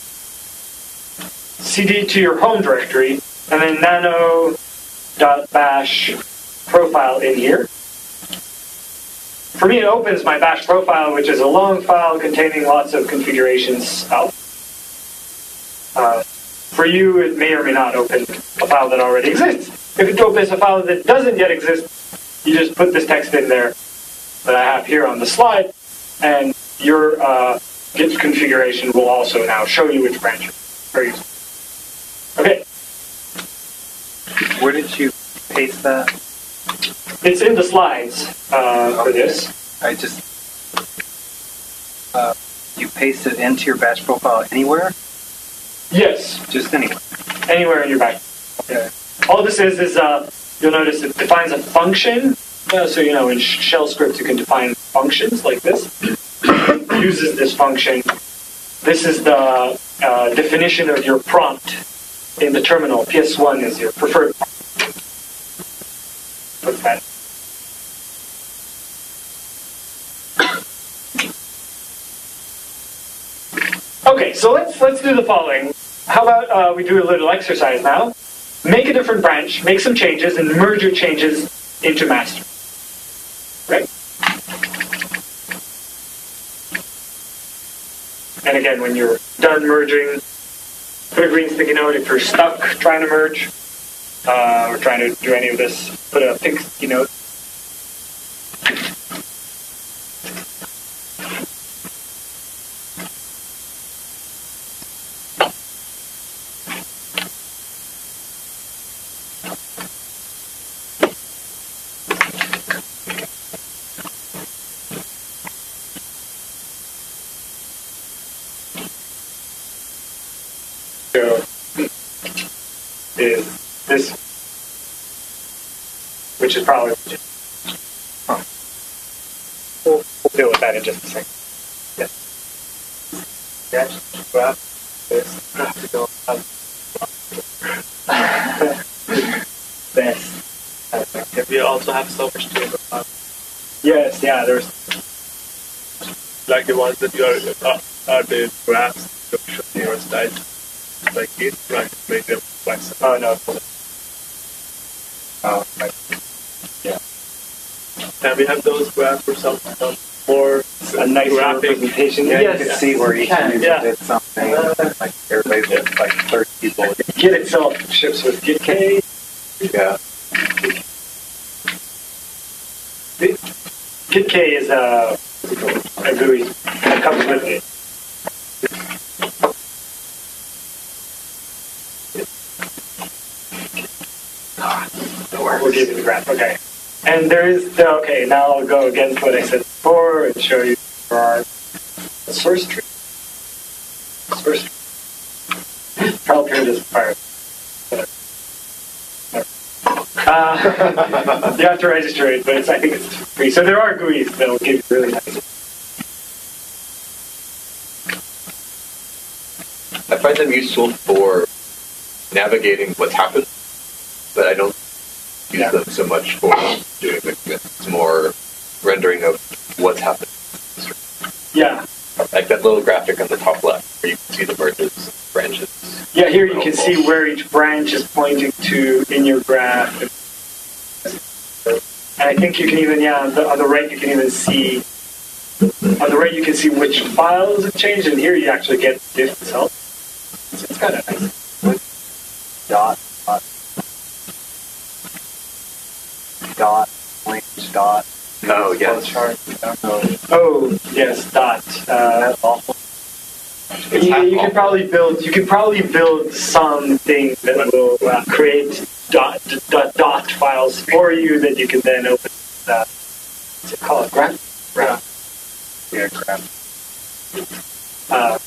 cd to your home directory, and then nano.bash profile in here. For me, it opens my bash profile, which is a long file containing lots of configurations out. Uh, for you, it may or may not open a file that already exists. If it opens a file that doesn't yet exist, you just put this text in there that I have here on the slide, and your uh, Git configuration will also now show you which branch you're using. Okay. Where did you paste that? It's in the slides uh, for this. I just, uh, you paste it into your bash profile anywhere? Yes. Just anywhere? Anywhere in your bash. Okay. All this is, is uh, you'll notice it defines a function. Uh, so, you know, in shell scripts you can define functions like this. Uses this function. This is the uh, definition of your prompt in the terminal. P S one is your preferred prompt. Put that. Okay, so let's let's do the following. How about uh, we do a little exercise now? Make a different branch, make some changes, and merge your changes into master. Right? And again, when you're done merging, put a green sticky note. If you're stuck trying to merge, uh, or trying to do any of this, put a pink sticky note. Is this, which is probably, huh. we'll, we'll deal with that in just a second. Yeah. Yeah, just grab this. This. Can we also have selfish too? Yes, yeah, there's like the ones that you are, uh, are the graphs that show your style. Like it, right? Make them flexible. Oh no. Oh, right. Yeah. Can we have those graphs for some, some more a nice graphic representation? Yeah, Yes. you can see where each can, user yeah. did something. Like everybody's did like thirty people. Git itself ships with Git K. Yeah. Git K is a, a G U I that comes with it. We'll give you the graph, okay. And there is, the, okay, now I'll go against what I said before and show you for our source tree. Source tree. Carl Pierre is fire. Uh, you have to register it, but it's, I think it's free. So there are G U Is that will give you really nice. I find them useful for navigating what's happened, but I don't use Yeah. them so much for doing the commit. It's more rendering of what's happening. Yeah. Like that little graphic on the top left where you can see the merges, branches. Yeah, here you can see where each branch is pointing to in your graph. And I think you can even, yeah, on the, on the right you can even see, on the right you can see which files have changed, and here you actually get diff itself. So it's kind of nice. Dot, dot, dot, links, dot. Oh, yes. Chart. Oh, yes, dot. Uh, awful. It's yeah, half you can awful. probably build, you can probably build something that will uh, create dot, dot, dot files for you that you can then open. Uh, what's it called? Graph? Graph. Yeah, crap. Uh,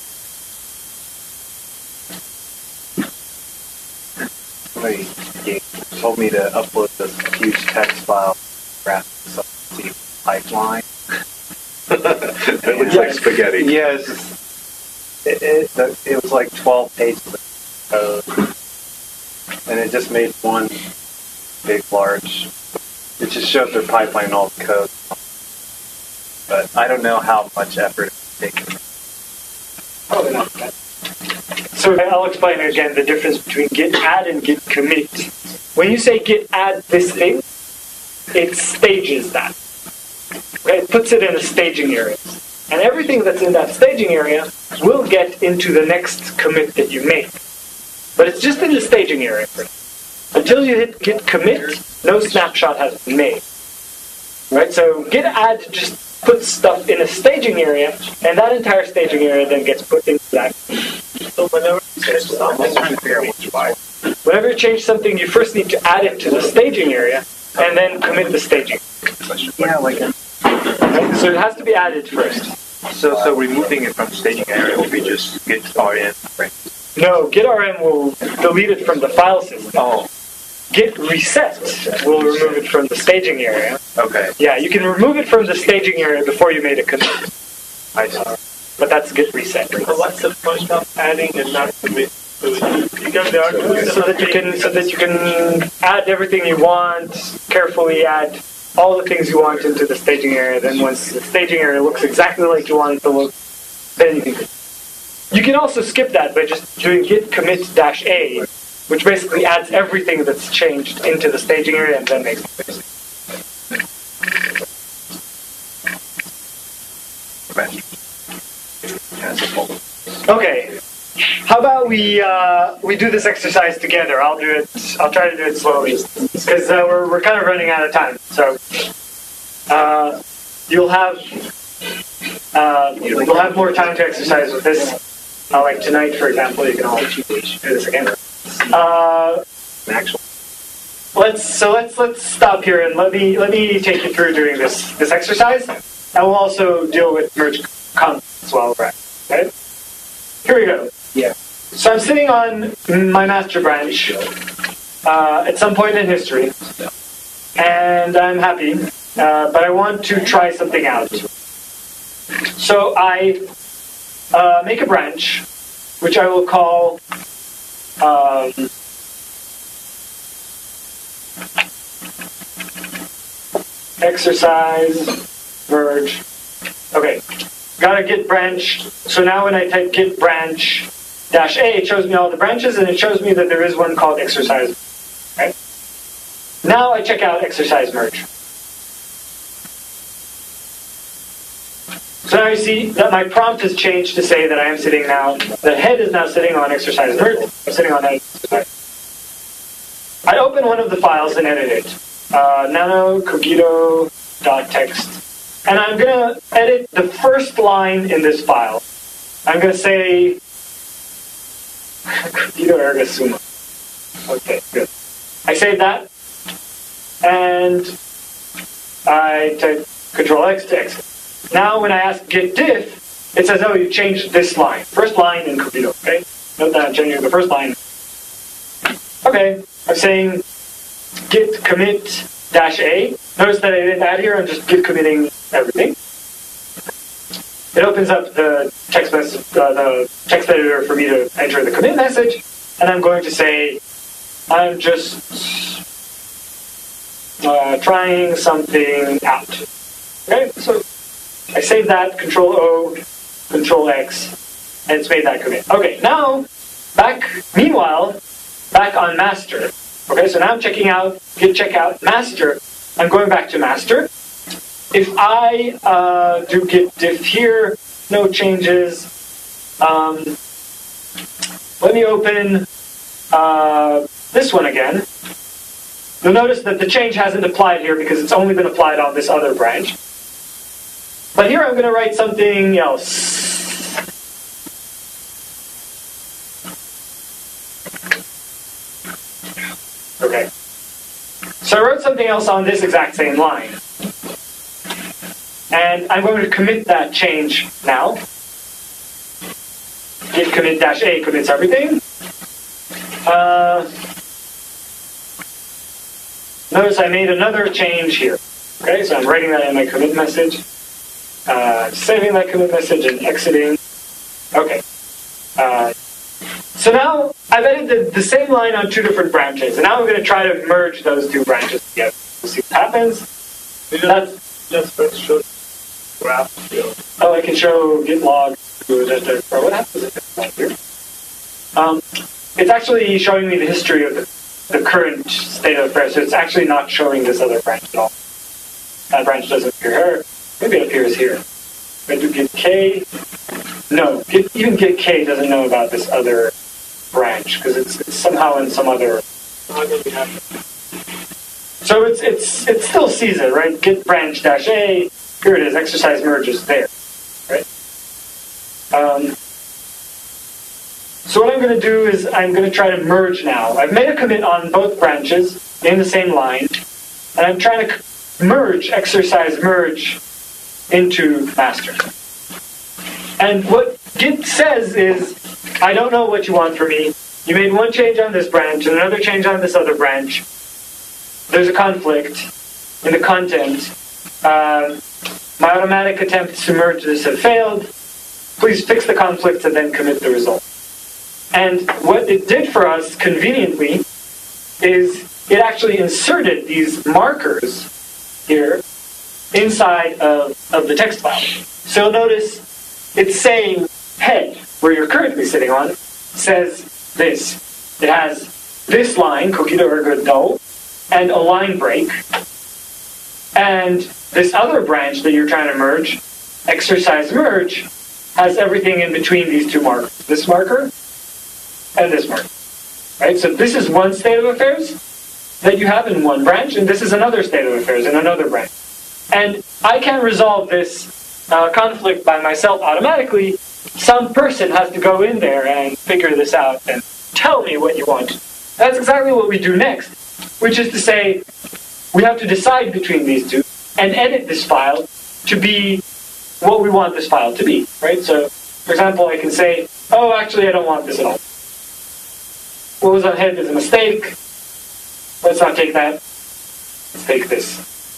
Somebody told me to upload this huge text file, graph the pipeline. It looks like spaghetti. Yeah, it's just, it, it, it was like twelve pages of code, and it just made one big, large. It just showed their pipeline and all the code. But I don't know how much effort it's taken. Probably not. So I'll explain again the difference between git add and git commit. When you say git add this thing, it stages that. Okay, it puts it in a staging area. And everything that's in that staging area will get into the next commit that you make. But it's just in the staging area. Until you hit git commit, no snapshot has been made. Right? So git add just puts stuff in a staging area, and that entire staging area then gets put into that. So whenever you change something, I'm trying to figure out which file. whenever you change something, you first need to add it to the staging area, and then commit the staging. Yeah, like a, Right? So it has to be added first. So, so removing it from staging area will be just git R M, right? No, git R M will delete it from the file system. Oh, Git reset will remove it from the staging area. okay. Yeah, you can remove it from the staging area before you made a commit, I see. but that's git reset. So what's the point of adding and not commit? So you got the argument. So that you can, so that you can add everything you want, carefully add all the things you want into the staging area. Then once the staging area looks exactly like you want it to look, then you can. You can also skip that by just doing git commit dash a, which basically adds everything that's changed into the staging area and then makes it. Okay. How about we uh, we do this exercise together? I'll do it. I'll try to do it slowly because uh, we're we're kind of running out of time. So uh, you'll have uh, you'll have more time to exercise with this. Uh, like tonight, for example, you can all do this again. Uh, let's so let's let's stop here and let me let me take you through doing this this exercise, and we'll also deal with merge comments as well. Right? Okay. Here we go. Yeah. So I'm sitting on my master branch uh, at some point in history, and I'm happy, uh, but I want to try something out. So I uh, make a branch, which I will call um, exercise merge. Okay. Got a git branch. So now when I type git branch dash a, it shows me all the branches, and it shows me that there is one called exercise. Right? Now I check out exercise merge. So now you see that my prompt has changed to say that I am sitting now, the head is now sitting on exercise merge. I'm sitting on that. I open one of the files and edit it. Uh, nano cogito dot text. And I'm going to edit the first line in this file. I'm going to say cogito ergo sum. Okay, good. I save that, and I type control X to exit. Now when I ask git diff, it says, oh, you changed this line. First line in cogito, okay? Note that I'm changing the first line. Okay, I'm saying git commit dash a. Notice that I didn't add here, I'm just git committing everything. It opens up the text message, uh, the text editor for me to enter the commit message, and I'm going to say, I'm just uh, trying something out. Okay, so I save that, Control O, Control X, and it's made that commit. Okay, now, back, meanwhile, back on master. Okay, so now I'm checking out, git checkout, master. I'm going back to master. If I uh, do git diff here, no changes. Um, let me open uh, this one again. You'll notice that the change hasn't applied here because it's only been applied on this other branch. But here I'm going to write something else. Okay. So I wrote something else on this exact same line. And I'm going to commit that change now. Git commit dash A commits everything. Uh, notice I made another change here. Okay, so I'm writing that in my commit message. Uh, saving that commit message and exiting. Okay. Uh, so now I've edited the same line on two different branches, and now I'm going to try to merge those two branches together. We'll see what happens. That's, Just first show graph. You know. oh, I can show git log. What happens if it's not here? Um, it's actually showing me the history of the, the current state of affairs, so it's actually not showing this other branch at all. That branch doesn't appear here. Maybe it appears here. If I do git k, no, git, even git k doesn't know about this other branch because it's, it's somehow in some other. So it's it's it still sees it, right? Git branch dash a. Here it is. Exercise merge is there, right? Um, so what I'm going to do is I'm going to try to merge now. I've made a commit on both branches in the same line, and I'm trying to merge exercise merge into master. And what Git says is, I don't know what you want from me. You made one change on this branch and another change on this other branch. There's a conflict in the content. Uh, my automatic attempts to merge this have failed. Please fix the conflict and then commit the result. And what it did for us, conveniently, is it actually inserted these markers here inside of, of the text file. So notice it's saying head, where you're currently sitting on, says this. It has this line, kokida ergo do, and a line break. And this other branch that you're trying to merge, exercise merge, has everything in between these two markers. This marker and this marker. Right? So this is one state of affairs that you have in one branch, and this is another state of affairs in another branch. And I can't resolve this uh, conflict by myself automatically. Some person has to go in there and figure this out and tell me what you want. That's exactly what we do next, which is to say we have to decide between these two and edit this file to be what we want this file to be, right? So, for example, I can say, oh, actually, I don't want this at all. What was on head is a mistake. Let's not take that. Let's take this.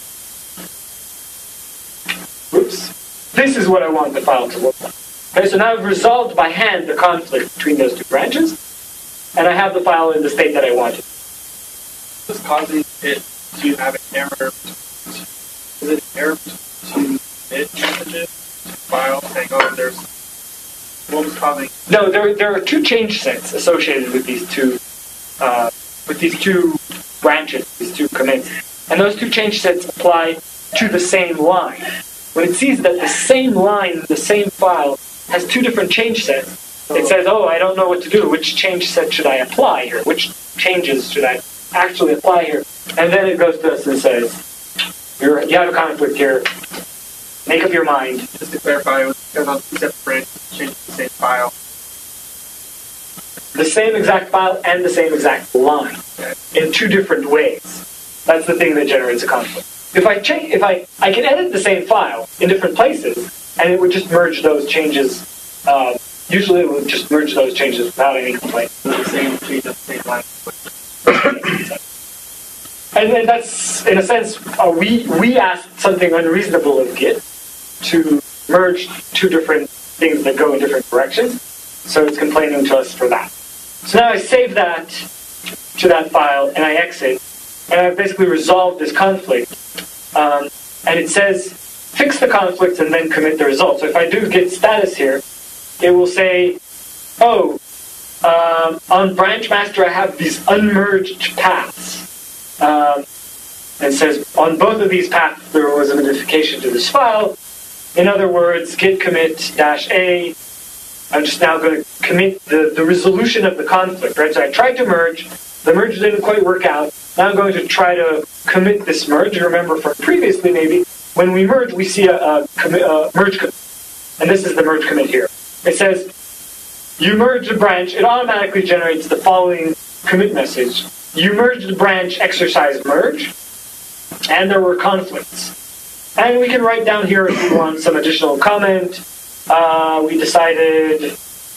Whoops. This is what I want the file to look like. Okay, so now I've resolved by hand the conflict between those two branches, and I have the file in the state that I wanted. What's causing it to have an error? Is it an error to emit messages, file, saying, oh, there's, what was causing? No, there there are two change sets associated with these two, uh, with these two branches, these two commits, and those two change sets apply to the same line. When it sees that the same line, the same file, has two different change sets, it says, oh, I don't know what to do. Which change set should I apply here? Which changes should I actually apply here? And then it goes to us and says, You're, you have a conflict here. Make up your mind. Just to clarify, it was because on two separate branches, changing the same file. The same exact file and the same exact line in two different ways. That's the thing that generates a conflict. If I change, if I, I can edit the same file in different places, and it would just merge those changes. Uh, usually, it would just merge those changes without any complaint. The same change of the same line. And then that's, in a sense, uh, we we asked something unreasonable of Git to merge two different things that go in different directions. So it's complaining to us for that. So now I save that to that file, and I exit. and I've basically resolved this conflict. Um, and it says, fix the conflict and then commit the result. So if I do git status here, it will say, oh, um, on branch master I have these unmerged paths. Um, and it says, on both of these paths there was a modification to this file. In other words, git commit dash a, I'm just now going to commit the, the resolution of the conflict, right? So I tried to merge, the merge didn't quite work out. Now I'm going to try to commit this merge. Remember from previously maybe, when we merge, we see a, a, commi a merge commit. And this is the merge commit here. It says, you merge a branch, it automatically generates the following commit message. You merged the branch, exercise merge, and there were conflicts. And we can write down here if we want some additional comment. Uh, we decided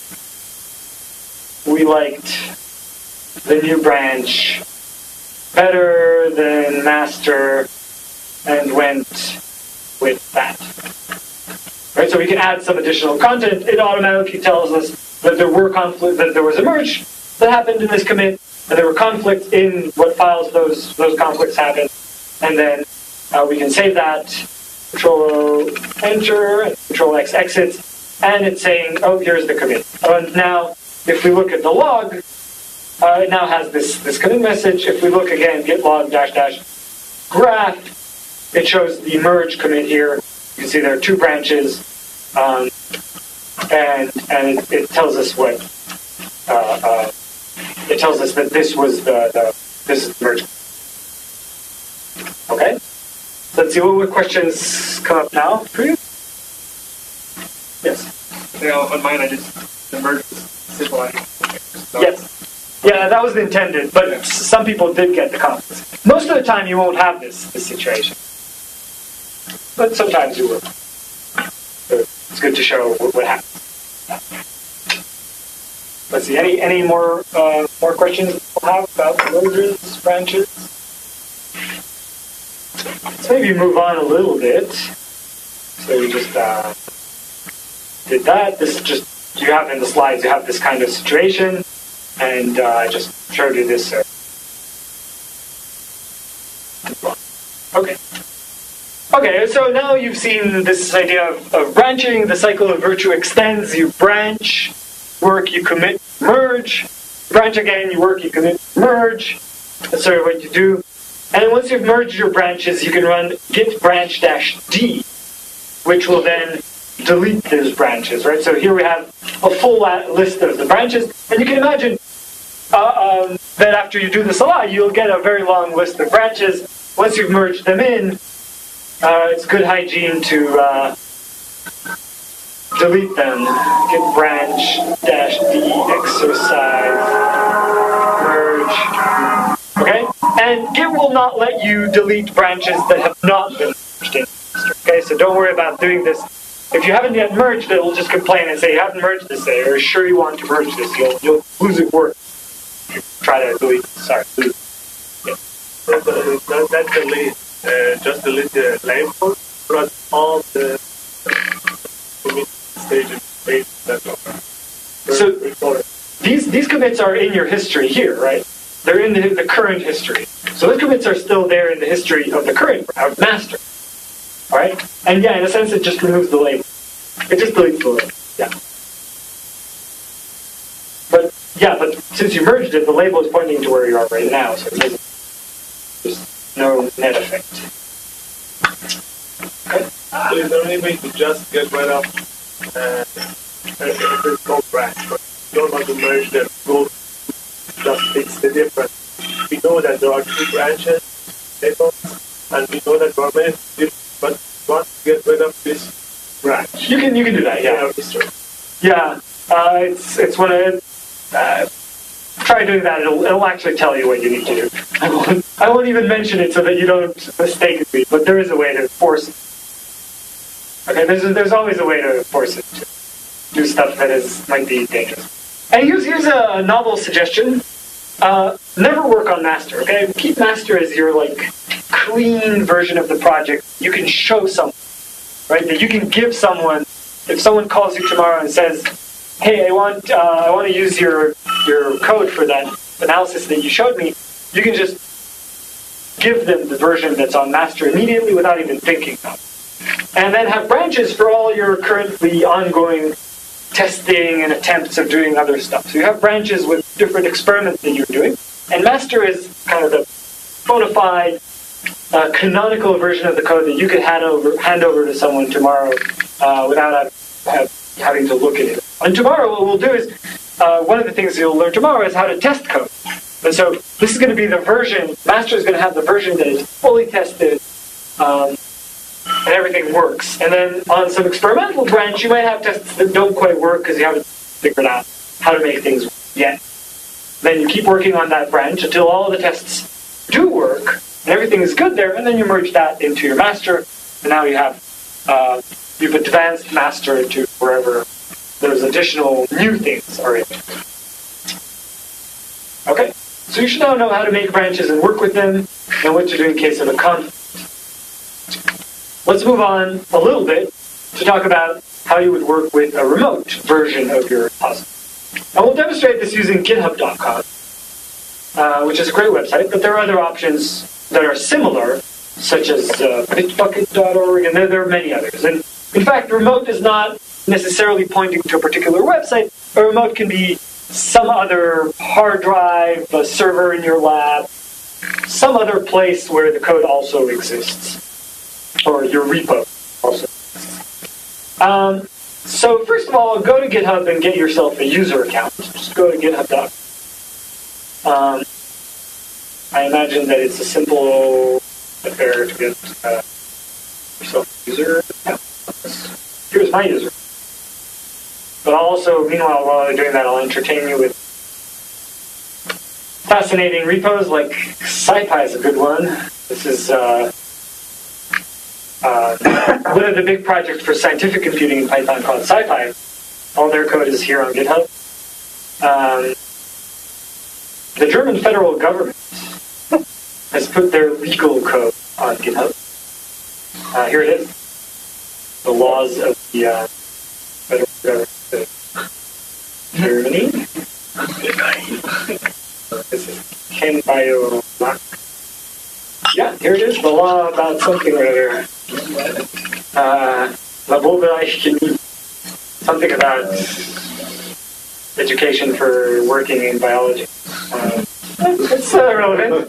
we liked the new branch better than master and went with that. Right, so we can add some additional content. It automatically tells us that there were conflict, that there was a merge that happened in this commit, and there were conflicts in what files those those conflicts happened, and then uh, we can save that. Control O, enter, and Control X exit, and it's saying, oh, here's the commit. And now, if we look at the log, uh, it now has this this commit message. If we look again, git log dash dash graph, it shows the merge commit here. You can see there are two branches, um, and and it, it tells us what uh, uh, it tells us that this was the, the this is the merge. Okay, let's see what, what questions come up now for you. Yes. You know, on mine I just the merge simple. So yes. Yeah, that was intended, but yeah. Some people did get the conflicts. Most of the time, you won't have this this situation. But sometimes you will. So it's good to show what, what happens. Let's see. Any any more uh, more questions we'll have about mergers, branches? Let's maybe move on a little bit. So we just uh, did that. This is just you have in the slides. You have this kind of situation, and uh, I just showed you this. Uh, okay. Okay, so now you've seen this idea of, of branching. The cycle of virtue extends. You branch, work, you commit, merge. Branch again, you work, you commit, merge. That's sort of what you do. And then once you've merged your branches, you can run git branch dash d, which will then delete those branches, right? So here we have a full list of the branches. And you can imagine uh, um, that after you do this a lot, you'll get a very long list of branches. Once you've merged them in, Uh, it's good hygiene to uh, delete them. Git branch dash d exercise merge. Okay, and Git will not let you delete branches that have not been merged in. Okay, so don't worry about doing this. If you haven't yet merged, it will just complain and say you haven't merged this. Say, are you sure you want to merge this? You'll you'll lose it work. Try to delete. Sorry. Delete. Yeah. So the, does that delete? Uh, just delete the label, but all the commit stages made that over. So these these commits are in your history here, right? They're in the, the current history. So those commits are still there in the history of the current of master. All right? And yeah, in a sense, it just removes the label. It just deletes the label. Yeah. But yeah, but since you merged it, the label is pointing to where you are right now, so it doesn't. There's no net effect. Okay. So is there any way to just get rid of uh, a code branch, but you don't want to merge them, go just fix the difference. We know that there are two branches, labels, and we know that there are many different, but we want to get rid of this branch. You can you can do that, yeah. Yeah, uh, it's it's one of uh, try doing that. It'll it'll actually tell you what you need to do. I won't I won't even mention it so that you don't mistake it. But there is a way to force it. Okay, there's there's always a way to force it to do stuff that is might be dangerous. And here's here's a novel suggestion. Uh, never work on master. Okay, keep master as your like clean version of the project. You can show someone, right? That you can give someone. If someone calls you tomorrow and says, "Hey, I want uh, I want to use your your code for that analysis that you showed me," you can just give them the version that's on master immediately without even thinking about it. And then have branches for all your currently ongoing testing and attempts of doing other stuff. So you have branches with different experiments that you're doing, and master is kind of the bona fide uh, canonical version of the code that you could hand over, hand over to someone tomorrow uh, without uh, have, having to look at it. And tomorrow what we'll do is, uh, one of the things you'll learn tomorrow is how to test code. And so this is going to be the version, master is going to have the version that is fully tested, um, and everything works. And then on some experimental branch, you might have tests that don't quite work because you haven't figured out how to make things work yet. Then you keep working on that branch until all the tests do work, and everything is good there, and then you merge that into your master, and now you have uh, you've advanced master to wherever those additional new things are in. Okay, so you should now know how to make branches and work with them, and what to do in case of a conflict. Let's move on a little bit to talk about how you would work with a remote version of your repository. And we'll demonstrate this using GitHub dot com, uh, which is a great website, but there are other options that are similar, such as uh, Bitbucket dot org, and there, there are many others. And in fact, remote is not necessarily pointing to a particular website. A remote can be some other hard drive, a server in your lab, some other place where the code also exists, or your repo also exists. Um, so first of all, go to GitHub and get yourself a user account. Just go to GitHub dot com. Um, I imagine that it's a simple affair to get uh, yourself a user account. Here's my user. But also, meanwhile, while I'm doing that, I'll entertain you with fascinating repos like SciPy is a good one. This is uh, uh, one of the big projects for scientific computing in Python called SciPy. All their code is here on GitHub. Um, the German federal government has put their legal code on GitHub. Uh, here it is. The laws of the uh, federal government of Germany. This is Ken Bio. Yeah, here it is. The law about something or other. Uh, Laborbereich Chemie. Something about education for working in biology. Uh, it's uh, relevant.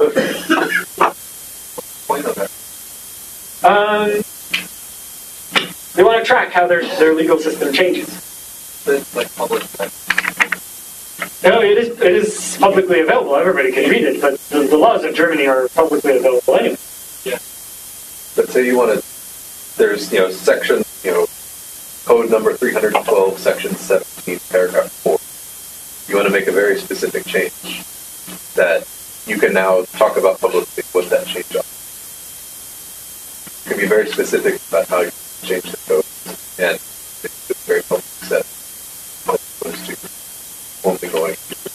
Um, they want to track how their their legal system changes. It's like public. No, it is it is publicly available. Everybody can read it, but the, the laws of Germany are publicly available anyway. Yeah. Let's say you want to. There's you know section you know code number three hundred twelve, section seventeen, paragraph four. You want to make a very specific change that you can now talk about publicly what that change is. You can be very specific about how you change the code, and it's very public set as opposed to only going.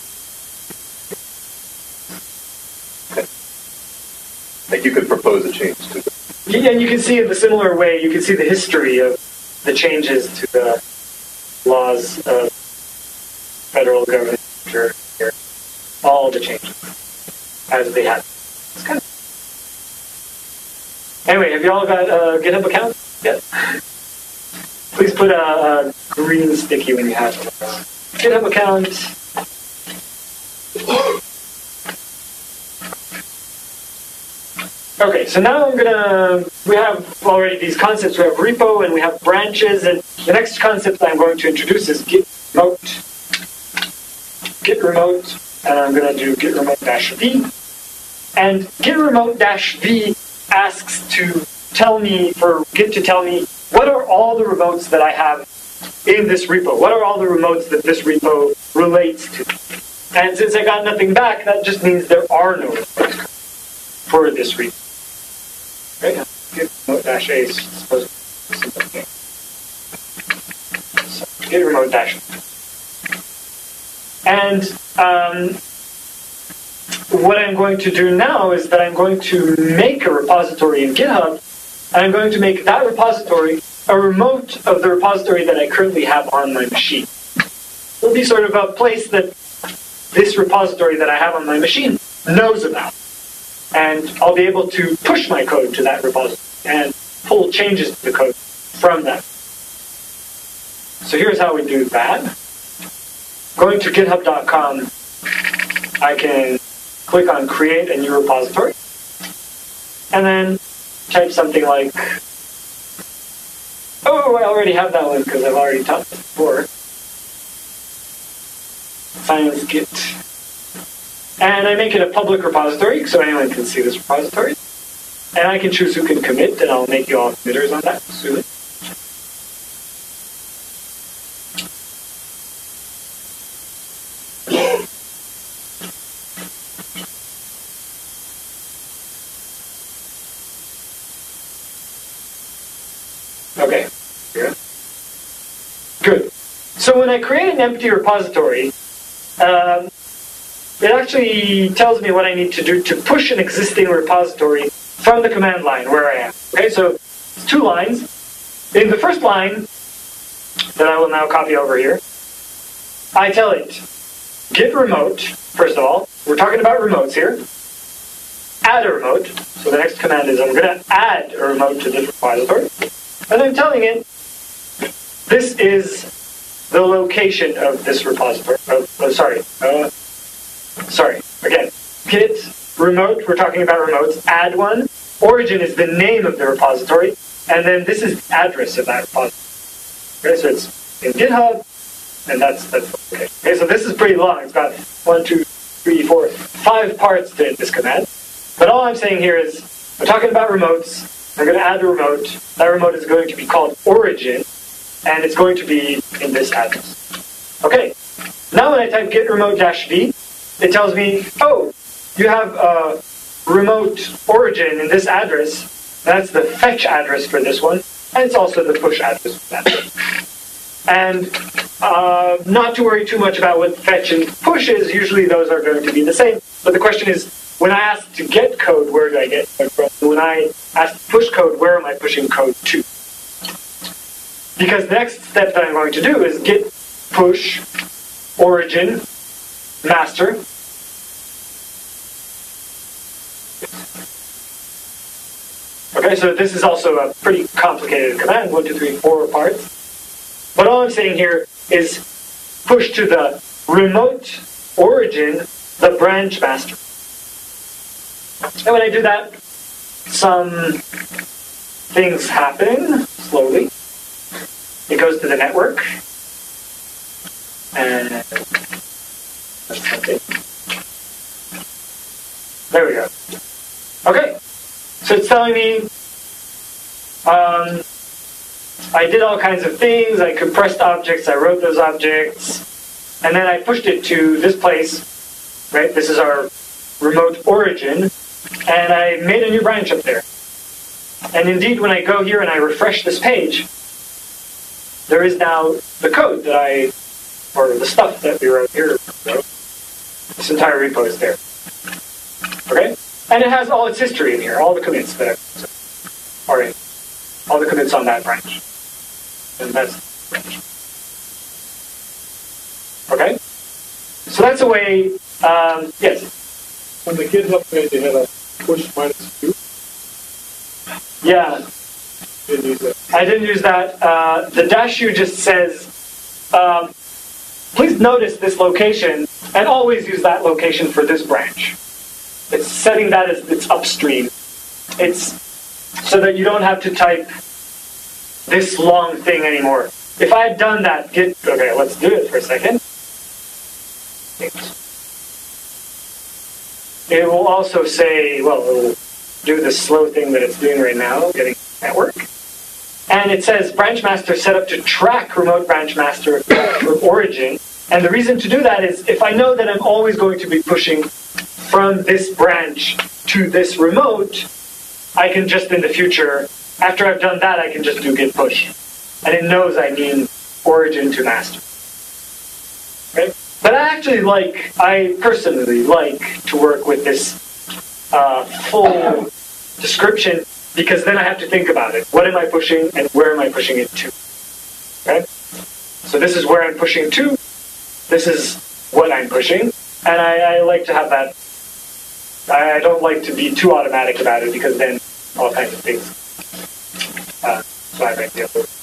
Okay. Like you could propose a change to the. Yeah, and you can see in the similar way, you can see the history of the changes to the laws of federal government here, all the changes as they happen. It's kind of anyway, have you all got a GitHub account? Yes. Please put a, a green sticky when you have it. GitHub account. Okay, so now I'm gonna, we have already these concepts. We have repo and we have branches, and the next concept I'm going to introduce is git remote. Git remote, and I'm gonna do git remote dash v. And git remote dash v asks to tell me, for Git to tell me, what are all the remotes that I have in this repo? What are all the remotes that this repo relates to? And since I got nothing back, that just means there are no remotes for this repo. Right? Git remote dash a is supposed to be a simple thing. So, git remote dash v. And um, what I'm going to do now is that I'm going to make a repository in GitHub, and I'm going to make that repository a remote of the repository that I currently have on my machine. It'll be sort of a place that this repository that I have on my machine knows about. and I'll be able to push my code to that repository and pull changes to the code from that. So here's how we do that. Going to github dot com, I can click on create a new repository, and then type something like, oh, I already have that one because I've already taught this before. Science Git. And I make it a public repository so anyone can see this repository. And I can choose who can commit, and I'll make you all committers on that soon. Okay, yeah. Good. So when I create an empty repository, um, it actually tells me what I need to do to push an existing repository from the command line where I am. Okay, so it's two lines. In the first line, that I will now copy over here, I tell it, git remote, first of all. We're talking about remotes here. Add a remote. So the next command is I'm going to add a remote to this repository. And I'm telling it, this is the location of this repository. Oh, oh sorry. Uh, sorry. Again, git remote, we're talking about remotes. Add one. Origin is the name of the repository. And then this is the address of that repository. Okay, so it's in GitHub, and that's, that's okay. Okay, so this is pretty long. It's got one, two, three, four, five parts to this command. But all I'm saying here is, I'm talking about remotes. I'm going to add a remote. That remote is going to be called origin, and it's going to be in this address. Okay. Now when I type git remote dash v, it tells me, oh, you have a remote origin in this address. That's the fetch address for this one, and it's also the push address for that. And uh, not to worry too much about what fetch and push is. Usually those are going to be the same. But the question is, when I ask to get code, where do I get code from? When I ask to push code, where am I pushing code to? Because the next step that I'm going to do is git push origin master. Okay, so this is also a pretty complicated command, one, two, three, four parts. But all I'm saying here is push to the remote origin, the branch master. And when I do that, some things happen slowly. It goes to the network. And that's okay. There we go. Okay. So it's telling me um, I did all kinds of things. I compressed objects. I wrote those objects. And then I pushed it to this place. Right? This is our remote origin. And I made a new branch up there. And indeed, when I go here and I refresh this page, there is now the code that I, or the stuff that we wrote here. This entire repo is there. Okay? And it has all its history in here, all the commits that are in, all the commits on that branch. And that's the branch. Okay? So that's a way, um, yes? On the GitHub page, they have a push minus two. Yeah. Didn't use that. I didn't use that. Uh, the dash U just says, um, please notice this location and always use that location for this branch. It's setting that as its upstream. It's so that you don't have to type this long thing anymore. If I had done that, git, okay, let's do it for a second. It will also say, well, it will do the slow thing that it's doing right now, getting network. And it says branch master set up to track remote branch master from origin. And the reason to do that is if I know that I'm always going to be pushing from this branch to this remote, I can just in the future, after I've done that, I can just do git push. And it knows I mean origin to master. Okay? But I actually like, I personally like to work with this uh, full description because then I have to think about it. What am I pushing and where am I pushing it to? Okay? So this is where I'm pushing to. This is what I'm pushing. And I, I like to have that I, I don't like to be too automatic about it because then all kinds of things uh, fly back the other.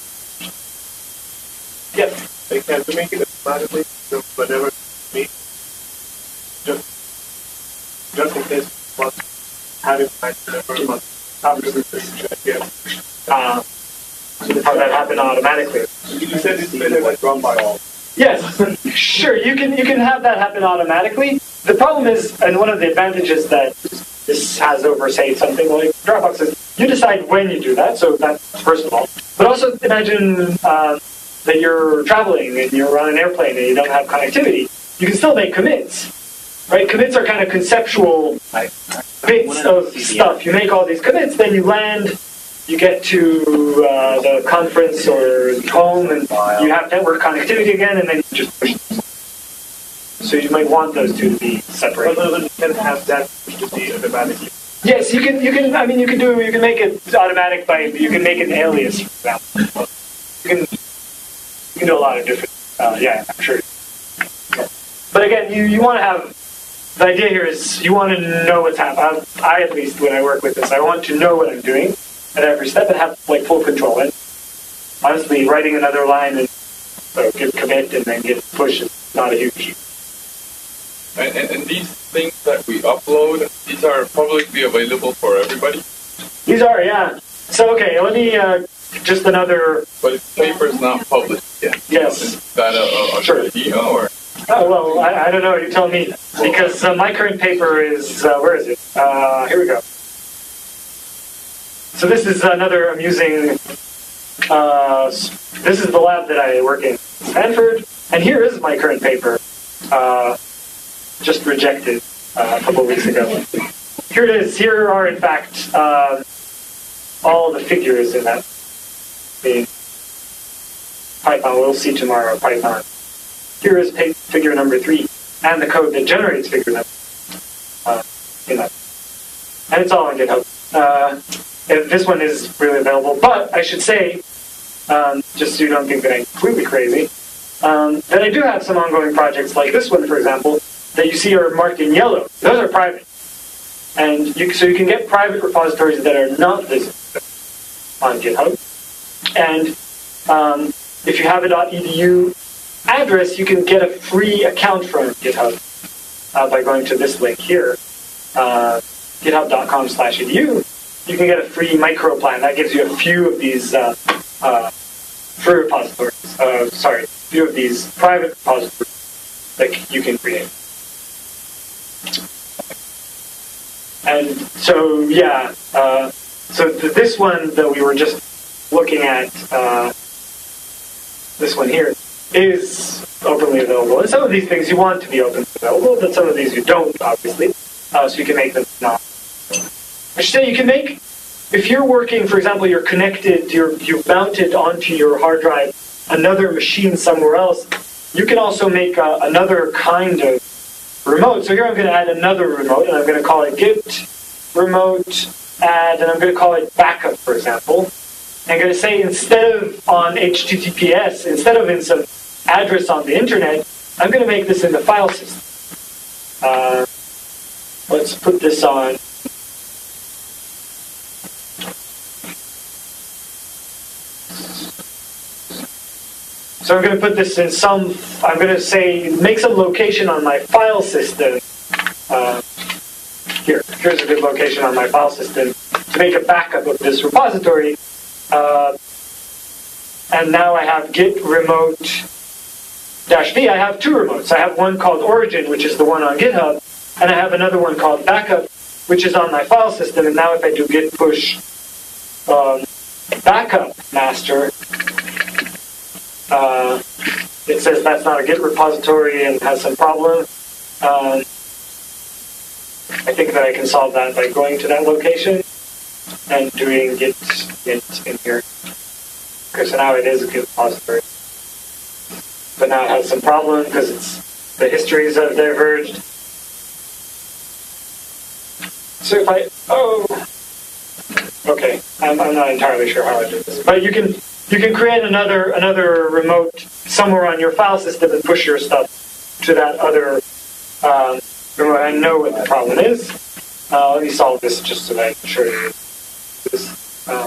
Yes. They can to make it automatically, so whenever me, just just in case one have it back whenever one after the decision, yes. Uh, how that happen automatically. You said it's better like run by all. Yes, sure. You can you can have that happen automatically. The problem is, and one of the advantages that this has over, say, something like Dropbox is, you decide when you do that. So that's first of all. But also imagine uh, that you're traveling and you're on an airplane and you don't have connectivity. You can still make commits, right? Commits are kind of conceptual bits of stuff. You make all these commits, then you land. You get to uh, the conference or home, and you have network connectivity again, and then you just push them. So you might want those two to be separated. But you can have that to be automatically. Yes, you can. You can. I mean, you can do. You can make it automatic by. You can make an alias. For example. You can. You can do a lot of different. Uh, yeah, I'm sure. But again, you you want to have. The idea here is you want to know what's happening. I, at least, when I work with this, I want to know what I'm doing at every step and have like full control. And honestly, writing another line and so git commit and then git push is not a huge issue. And, and, and these things that we upload, these are publicly available for everybody? These are, yeah. So, okay, let me, uh, just another... But if the paper is not published yet. Yes. Is that a, a, a sure. idea, or? Oh, well, I, I don't know, you tell me. Because uh, my current paper is, uh, where is it? Uh, here we go. So this is another amusing, uh, this is the lab that I work in, Stanford, and here is my current paper, uh, just rejected uh, a couple of weeks ago. Here it is. Here are, in fact, uh, all the figures in that in Python. We'll see tomorrow, Python. Here is figure number three, and the code that generates figure number uh, in that. And it's all on GitHub. Uh, This one is really available, but I should say, um, just so you don't think that I'm completely crazy, um, that I do have some ongoing projects like this one, for example, that you see are marked in yellow. Those are private. And you, so you can get private repositories that are not visible on GitHub. And um, if you have a .edu address, you can get a free account from GitHub uh, by going to this link here, uh, github.com slash edu. You can get a free micro plan. That gives you a few of these uh, uh, free repositories. Uh, sorry, a few of these private repositories that you can create. And so, yeah, uh, so th this one that we were just looking at, uh, this one here, is openly available. And some of these things you want to be openly available, but some of these you don't, obviously. Uh, so you can make them not. I should say you can make, if you're working, for example, you're connected, you're, you've mounted onto your hard drive another machine somewhere else, you can also make uh, another kind of remote. So here I'm going to add another remote, and I'm going to call it git remote add, and I'm going to call it backup, for example. And I'm going to say instead of on H T T P S, instead of in some address on the internet, I'm going to make this in the file system. Uh, let's put this on. So I'm going to put this in some, I'm going to say, make some location on my file system. Uh, here, here's a good location on my file system to make a backup of this repository. Uh, and now I have git remote dash v. I have two remotes. I have one called origin, which is the one on GitHub, and I have another one called backup, which is on my file system. And now if I do git push um, backup master, Uh, it says that's not a Git repository and has some problem. Um, I think that I can solve that by going to that location and doing git, git in here. Okay, so now it is a Git repository. But now it has some problem because it's the histories have diverged. So if I, oh, okay, I'm, I'm not entirely sure how I do this. But you can You can create another another remote somewhere on your file system and push your stuff to that other um, remote. I know what the problem is. Uh, let me solve this just so that I can show you this. Um,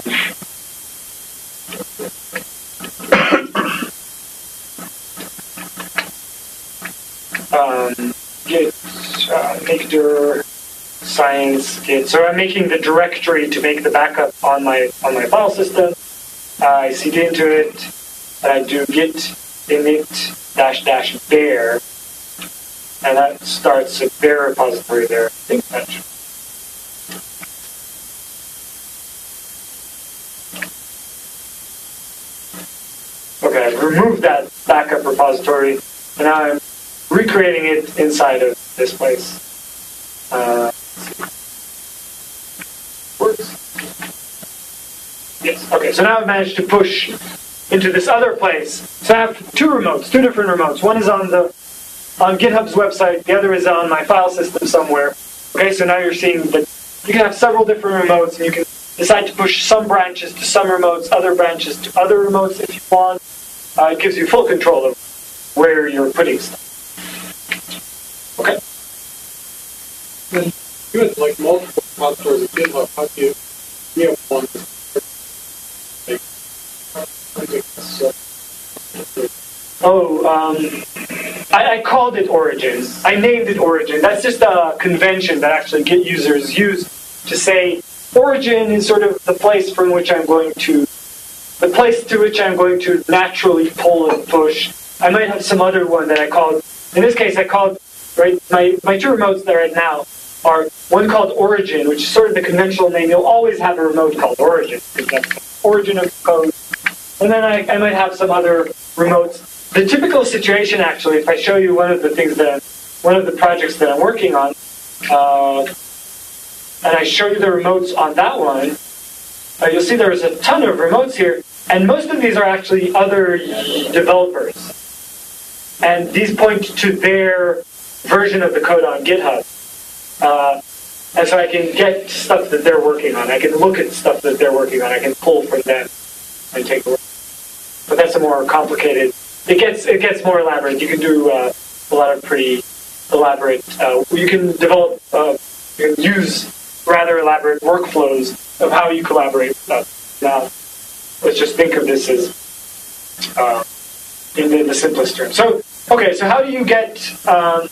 um, git uh, make dir science git. So I'm making the directory to make the backup on my on my file system. Uh, I cd into it, and I do git init dash dash bear, and that starts a bear repository there. I think that should. Okay, I've removed that backup repository, and now I'm recreating it inside of this place. Uh, works. Yes. Okay. So now I've managed to push into this other place. So I have two remotes, two different remotes. One is on the on GitHub's website. The other is on my file system somewhere. Okay. So now you're seeing that you can have several different remotes, and you can decide to push some branches to some remotes, other branches to other remotes if you want. Uh, it gives you full control of where you're putting stuff. Okay. Then you had like multiple repositories of GitHub. How do you you have one? Like, I think that's, uh, oh, um, I, I called it Origin. I named it Origin. That's just a convention that actually Git users use to say Origin is sort of the place from which I'm going to, the place to which I'm going to naturally pull and push. I might have some other one that I called, in this case I called, right, my, my two remotes that are right now are one called Origin, which is sort of the conventional name. You'll always have a remote called Origin, because that's the origin of code. And then I, I might have some other remotes. The typical situation, actually, if I show you one of the things that, I'm, one of the projects that I'm working on, uh, and I show you the remotes on that one, uh, you'll see there's a ton of remotes here, and most of these are actually other developers. And these point to their version of the code on GitHub. Uh, and so I can get stuff that they're working on. I can look at stuff that they're working on. I can pull from them and take a look. But that's a more complicated. It gets it gets more elaborate. You can do uh, a lot of pretty elaborate. Uh, you can develop. Uh, you can use rather elaborate workflows of how you collaborate with stuff. Now, let's just think of this as uh, in the, the simplest terms. So, okay. So how do you get um,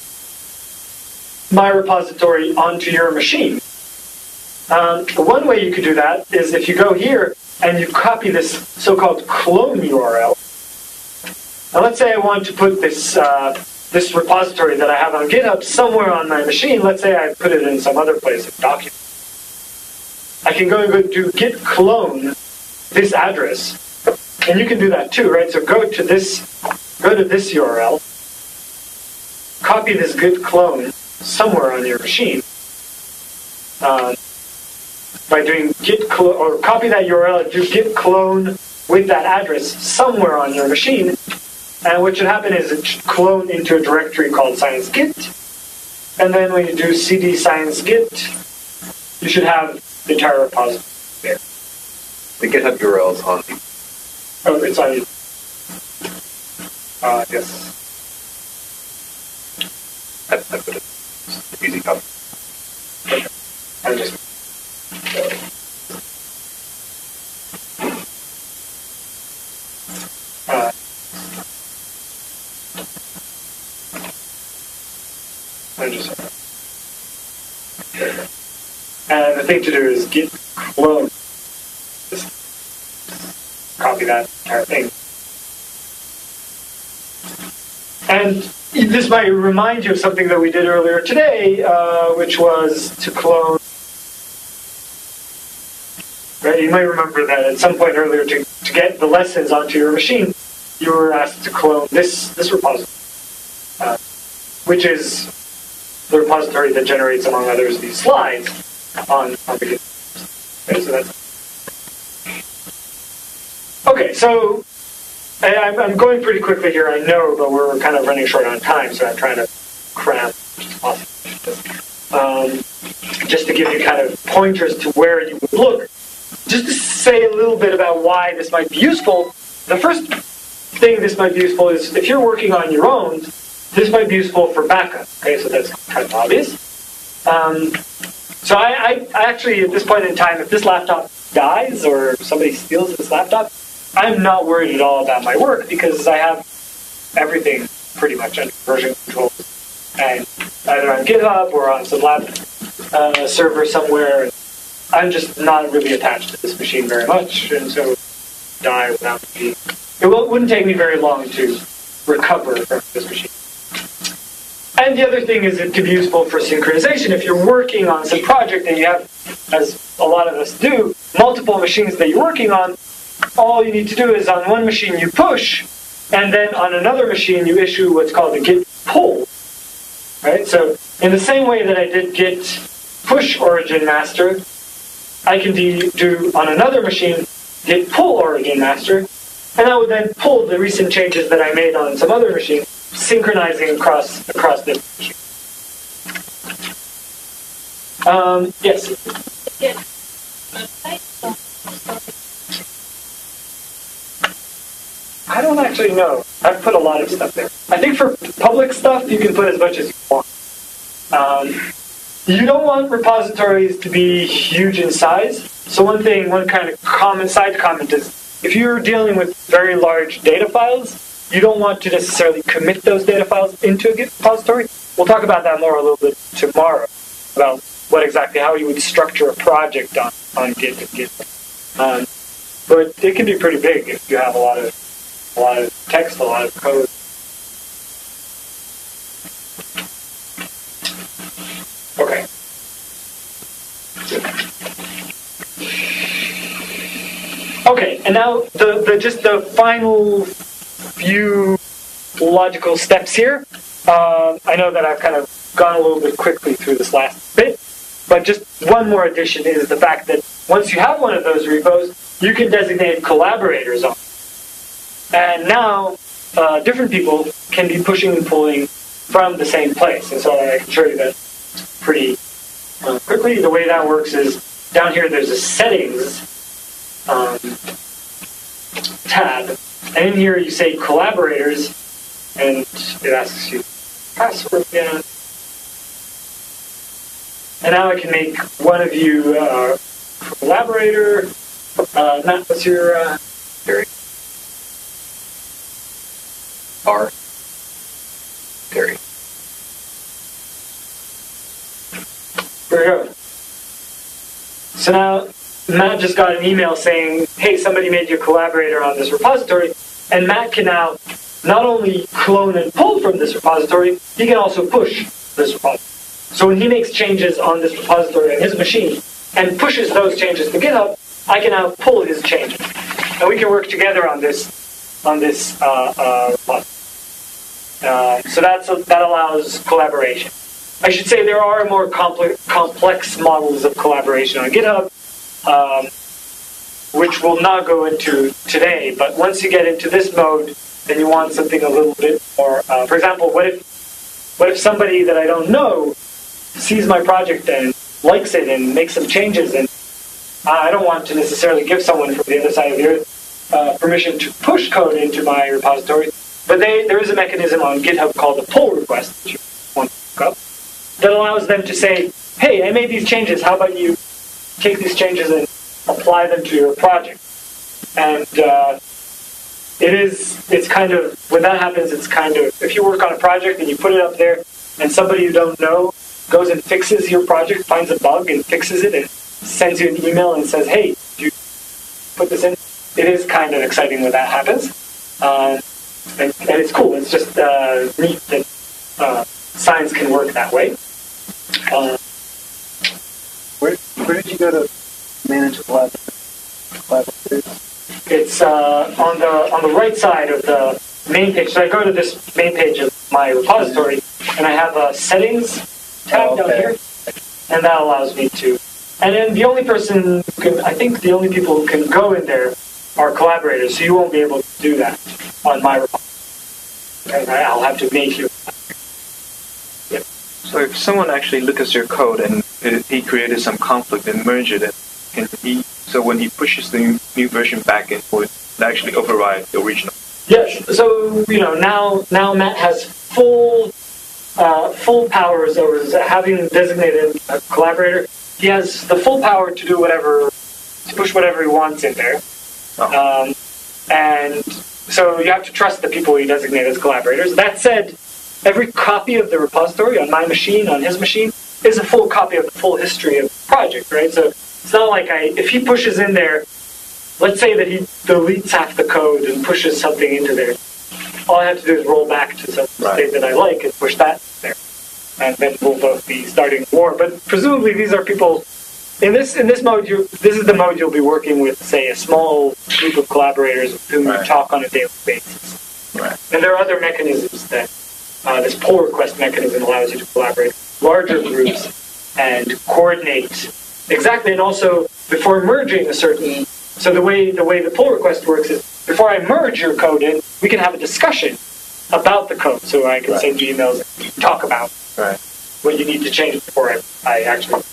my repository onto your machine? Um, one way you could do that is if you go here and you copy this so-called clone U R L. Now let's say I want to put this uh, this repository that I have on GitHub somewhere on my machine. Let's say I put it in some other place, a document. I can go and go do git clone this address, and you can do that too, right? So go to this, go to this U R L, copy this git clone somewhere on your machine. Um, by doing git clone, or copy that U R L and do git clone with that address somewhere on your machine. And what should happen is it should clone into a directory called sciencegit. And then when you do cd sciencegit, you should have the entire repository there. The GitHub U R L is on the... Oh, it's on you. Uh, yes. I, I put it. Easy copy. Okay. I'm just... Uh, I'm just... And the thing to do is git clone. Just copy that entire thing. And this might remind you of something that we did earlier today, uh, which was to clone. Right? You might remember that at some point earlier, to, to get the lessons onto your machine, you were asked to clone this this repository, uh, which is the repository that generates, among others, these slides on, on the GitHub. Okay, so that's okay. So I, I'm, I'm going pretty quickly here, I know, but we're kind of running short on time, so I'm trying to cram off. Um, just to give you kind of pointers to where you would look. Just to say a little bit about why this might be useful, the first thing this might be useful is if you're working on your own, this might be useful for backup. Okay, so that's kind of obvious. Um, So I, I, I actually, at this point in time, if this laptop dies or somebody steals this laptop, I'm not worried at all about my work because I have everything pretty much under version control, and either on GitHub or on some lab uh, server somewhere. I'm just not really attached to this machine very much, and so die without me. It wouldn't take me very long to recover from this machine. And the other thing is it could be useful for synchronization. If you're working on some project and you have, as a lot of us do, multiple machines that you're working on, all you need to do is on one machine you push, and then on another machine you issue what's called a git pull. Right? So in the same way that I did git push origin master, I can do, do on another machine git pull origin master, and that would then pull the recent changes that I made on some other machine, synchronizing across across the machine. Um, yes? I don't actually know. I've put a lot of stuff there. I think for public stuff, you can put as much as you want. Um, you don't want repositories to be huge in size. So one thing, one kind of common side comment is, if you're dealing with very large data files, you don't want to necessarily commit those data files into a Git repository. We'll talk about that more a little bit tomorrow, about what exactly, how you would structure a project on, on Git and Git. Um, but it can be pretty big if you have a lot of a lot of text, a lot of code. Okay. Okay, and now the, the just the final few logical steps here. Uh, I know that I've kind of gone a little bit quickly through this last bit, but just one more addition is the fact that once you have one of those repos, you can designate collaborators on it. And now, uh, different people can be pushing and pulling from the same place. And so I can show you that pretty uh, quickly. The way that works is, down here there's a settings um, tab. And in here you say collaborators, and it asks you password again. And now I can make one of you uh, collaborator. Uh, Matt, what's your uh, theory? R. Terry. There we go. So now Matt just got an email saying, hey, somebody made you a collaborator on this repository, and Matt can now not only clone and pull from this repository, he can also push this repository. So when he makes changes on this repository on his machine and pushes those changes to GitHub, I can now pull his changes. And we can work together on this on this uh, uh, repository. Uh, so that's a, that allows collaboration. I should say there are more complex, complex models of collaboration on GitHub, um, which we'll not go into today. But once you get into this mode, then you want something a little bit more. Uh, for example, what if what if somebody that I don't know sees my project and likes it and makes some changes, and I don't want to necessarily give someone from the other side of the earth uh, permission to push code into my repository. But they, there is a mechanism on GitHub called a pull request that you want to look up that allows them to say, hey, I made these changes. How about you take these changes and apply them to your project? And uh, it is, it's kind of, when that happens, it's kind of, if you work on a project and you put it up there and somebody you don't know goes and fixes your project, finds a bug and fixes it and sends you an email and says, hey, did you put this in? It is kind of exciting when that happens. Um, And, and it's cool. It's just uh, neat that uh, science can work that way. Uh, where, where did you go to manage collaborators? It's uh, on the on the right side of the main page. So I go to this main page of my repository, and I have a settings tab oh, okay. down here, and that allows me to. And then the only person who can, I think the only people who can go in there are collaborators, so you won't be able to do that on my repository. And I'll have to make you. Yep. So if someone actually look at your code and it, he created some conflict and merged it, and he, so when he pushes the new, new version back in, will it actually override the original? Yes. So you know now now Matt has full uh, full powers over having designated a collaborator. he has the full power to do whatever, to push whatever he wants in there. Oh. Um, and so you have to trust the people he designates as collaborators. That said, every copy of the repository on my machine, on his machine, is a full copy of the full history of the project, right? So it's not like I, if he pushes in there, let's say that he deletes half the code and pushes something into there, all I have to do is roll back to some Right. state that I like and push that there. And then we'll both be starting war. But presumably these are people, in this in this mode, you this is the mode you'll be working with, say, a small group of collaborators with whom Right. you talk on a daily basis. Right. And there are other mechanisms that uh, this pull request mechanism allows you to collaborate with larger groups and coordinate exactly, and also before merging a certain. So the way the way the pull request works is before I merge your code in, we can have a discussion about the code. So I can Right. send you emails and talk about Right. what you need to change before I, I actually.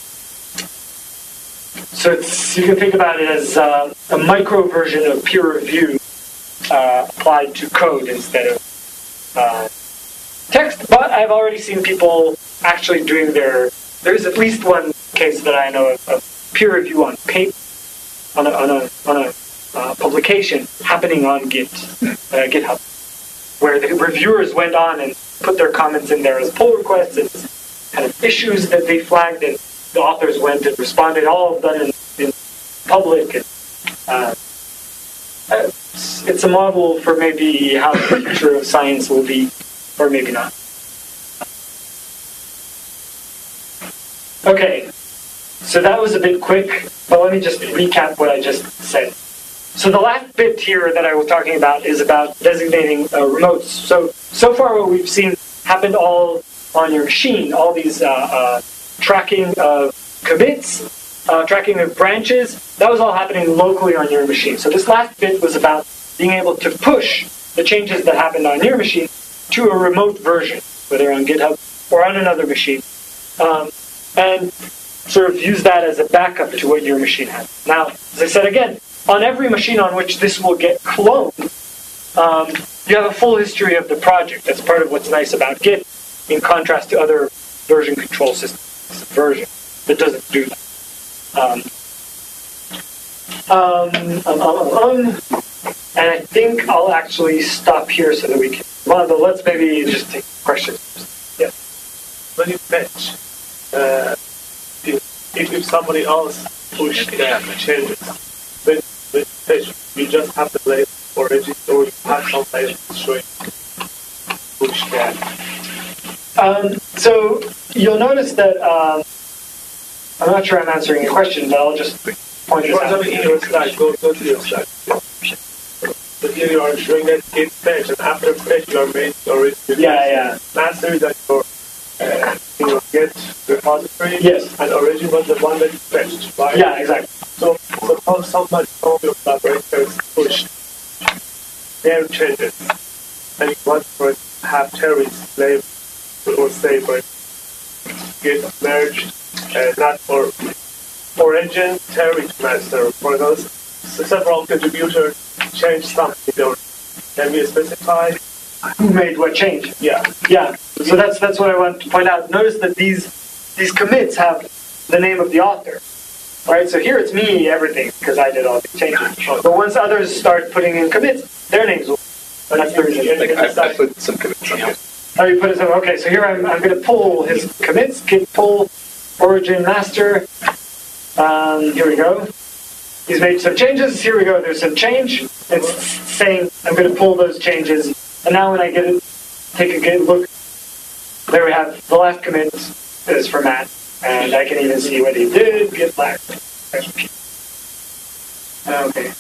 So it's, you can think about it as uh, a micro version of peer review uh, applied to code instead of uh, text. But I've already seen people actually doing their. There's at least one case that I know of, of peer review on paper, on a on a on a uh, publication happening on Git uh, GitHub, where the reviewers went on and put their comments in there as pull requests and kind of issues that they flagged, and the authors went and responded, all of them in, in public. And, uh, it's, it's a model for maybe how the future of science will be, or maybe not. Okay, so that was a bit quick, but let me just recap what I just said. So the last bit here that I was talking about is about designating uh, remotes. So, so far what we've seen happened all on your machine, all these uh, uh, tracking of commits, uh, tracking of branches, that was all happening locally on your machine. So this last bit was about being able to push the changes that happened on your machine to a remote version, whether on GitHub or on another machine, um, and sort of use that as a backup to what your machine has. Now, as I said again, on every machine on which this will get cloned, um, you have a full history of the project. That's part of what's nice about Git, in contrast to other version control systems. Version that doesn't do that. Um, um, um, um, um, and I think I'll actually stop here so that we can. Well, but let's maybe just take questions. Yeah. When you fetch, uh, if, if somebody else push that changes, when when fetch, you just have the label origin, or you have some label showing push that. Um, so you'll notice that um, I'm not sure I'm answering your question, but I'll just point this For out. example, in your slide, go, go to your slide. So here you are showing that git fetch, and after fetch you are making origin. Yeah, yeah. Master is at your, uh, in your Git repository. Yes. And origin was the one that you fetched, right? Yeah, exactly. So suppose somebody, some of your collaborators pushed their changes, and you want to have Terry's label or say for Git merged, uh, not for origin, Terry to master. For those several contributors change something, or can we specify Who made what change? Yeah. Yeah. So that's that's what I want to point out. Notice that these these commits have the name of the author. Right? So here it's me, everything, because I did all the changes. But once others start putting in commits, their names will. And that's the reason. Like, I, I put some commits on here. Oh, you put it some. Okay, so here I'm, I'm going to pull his commits, git pull, origin master. Um, here we go. He's made some changes. Here we go. There's some change. It's saying I'm going to pull those changes. And now when I get it, take a good look, there we have the last commit is for Matt. And I can even see what he did. Git lag. Okay.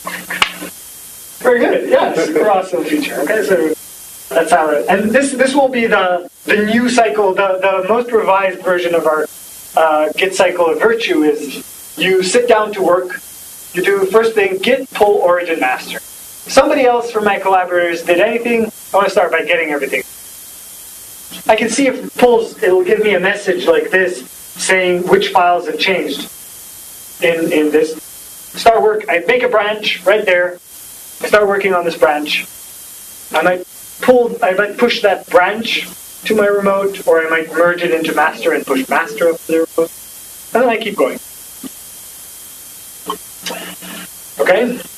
Very good. Yeah, super awesome feature. Okay, so that's how it. And this this will be the the new cycle, the the most revised version of our uh, Git cycle of virtue is you sit down to work. You do first thing git pull origin master. If somebody else from my collaborators did anything, I want to start by getting everything. I can see if it pulls, it'll give me a message like this saying which files have changed in, in this. Start work, I make a branch right there. I start working on this branch. I might pull, I might push that branch to my remote, or I might merge it into master and push master up to the remote. And then I keep going. Okay?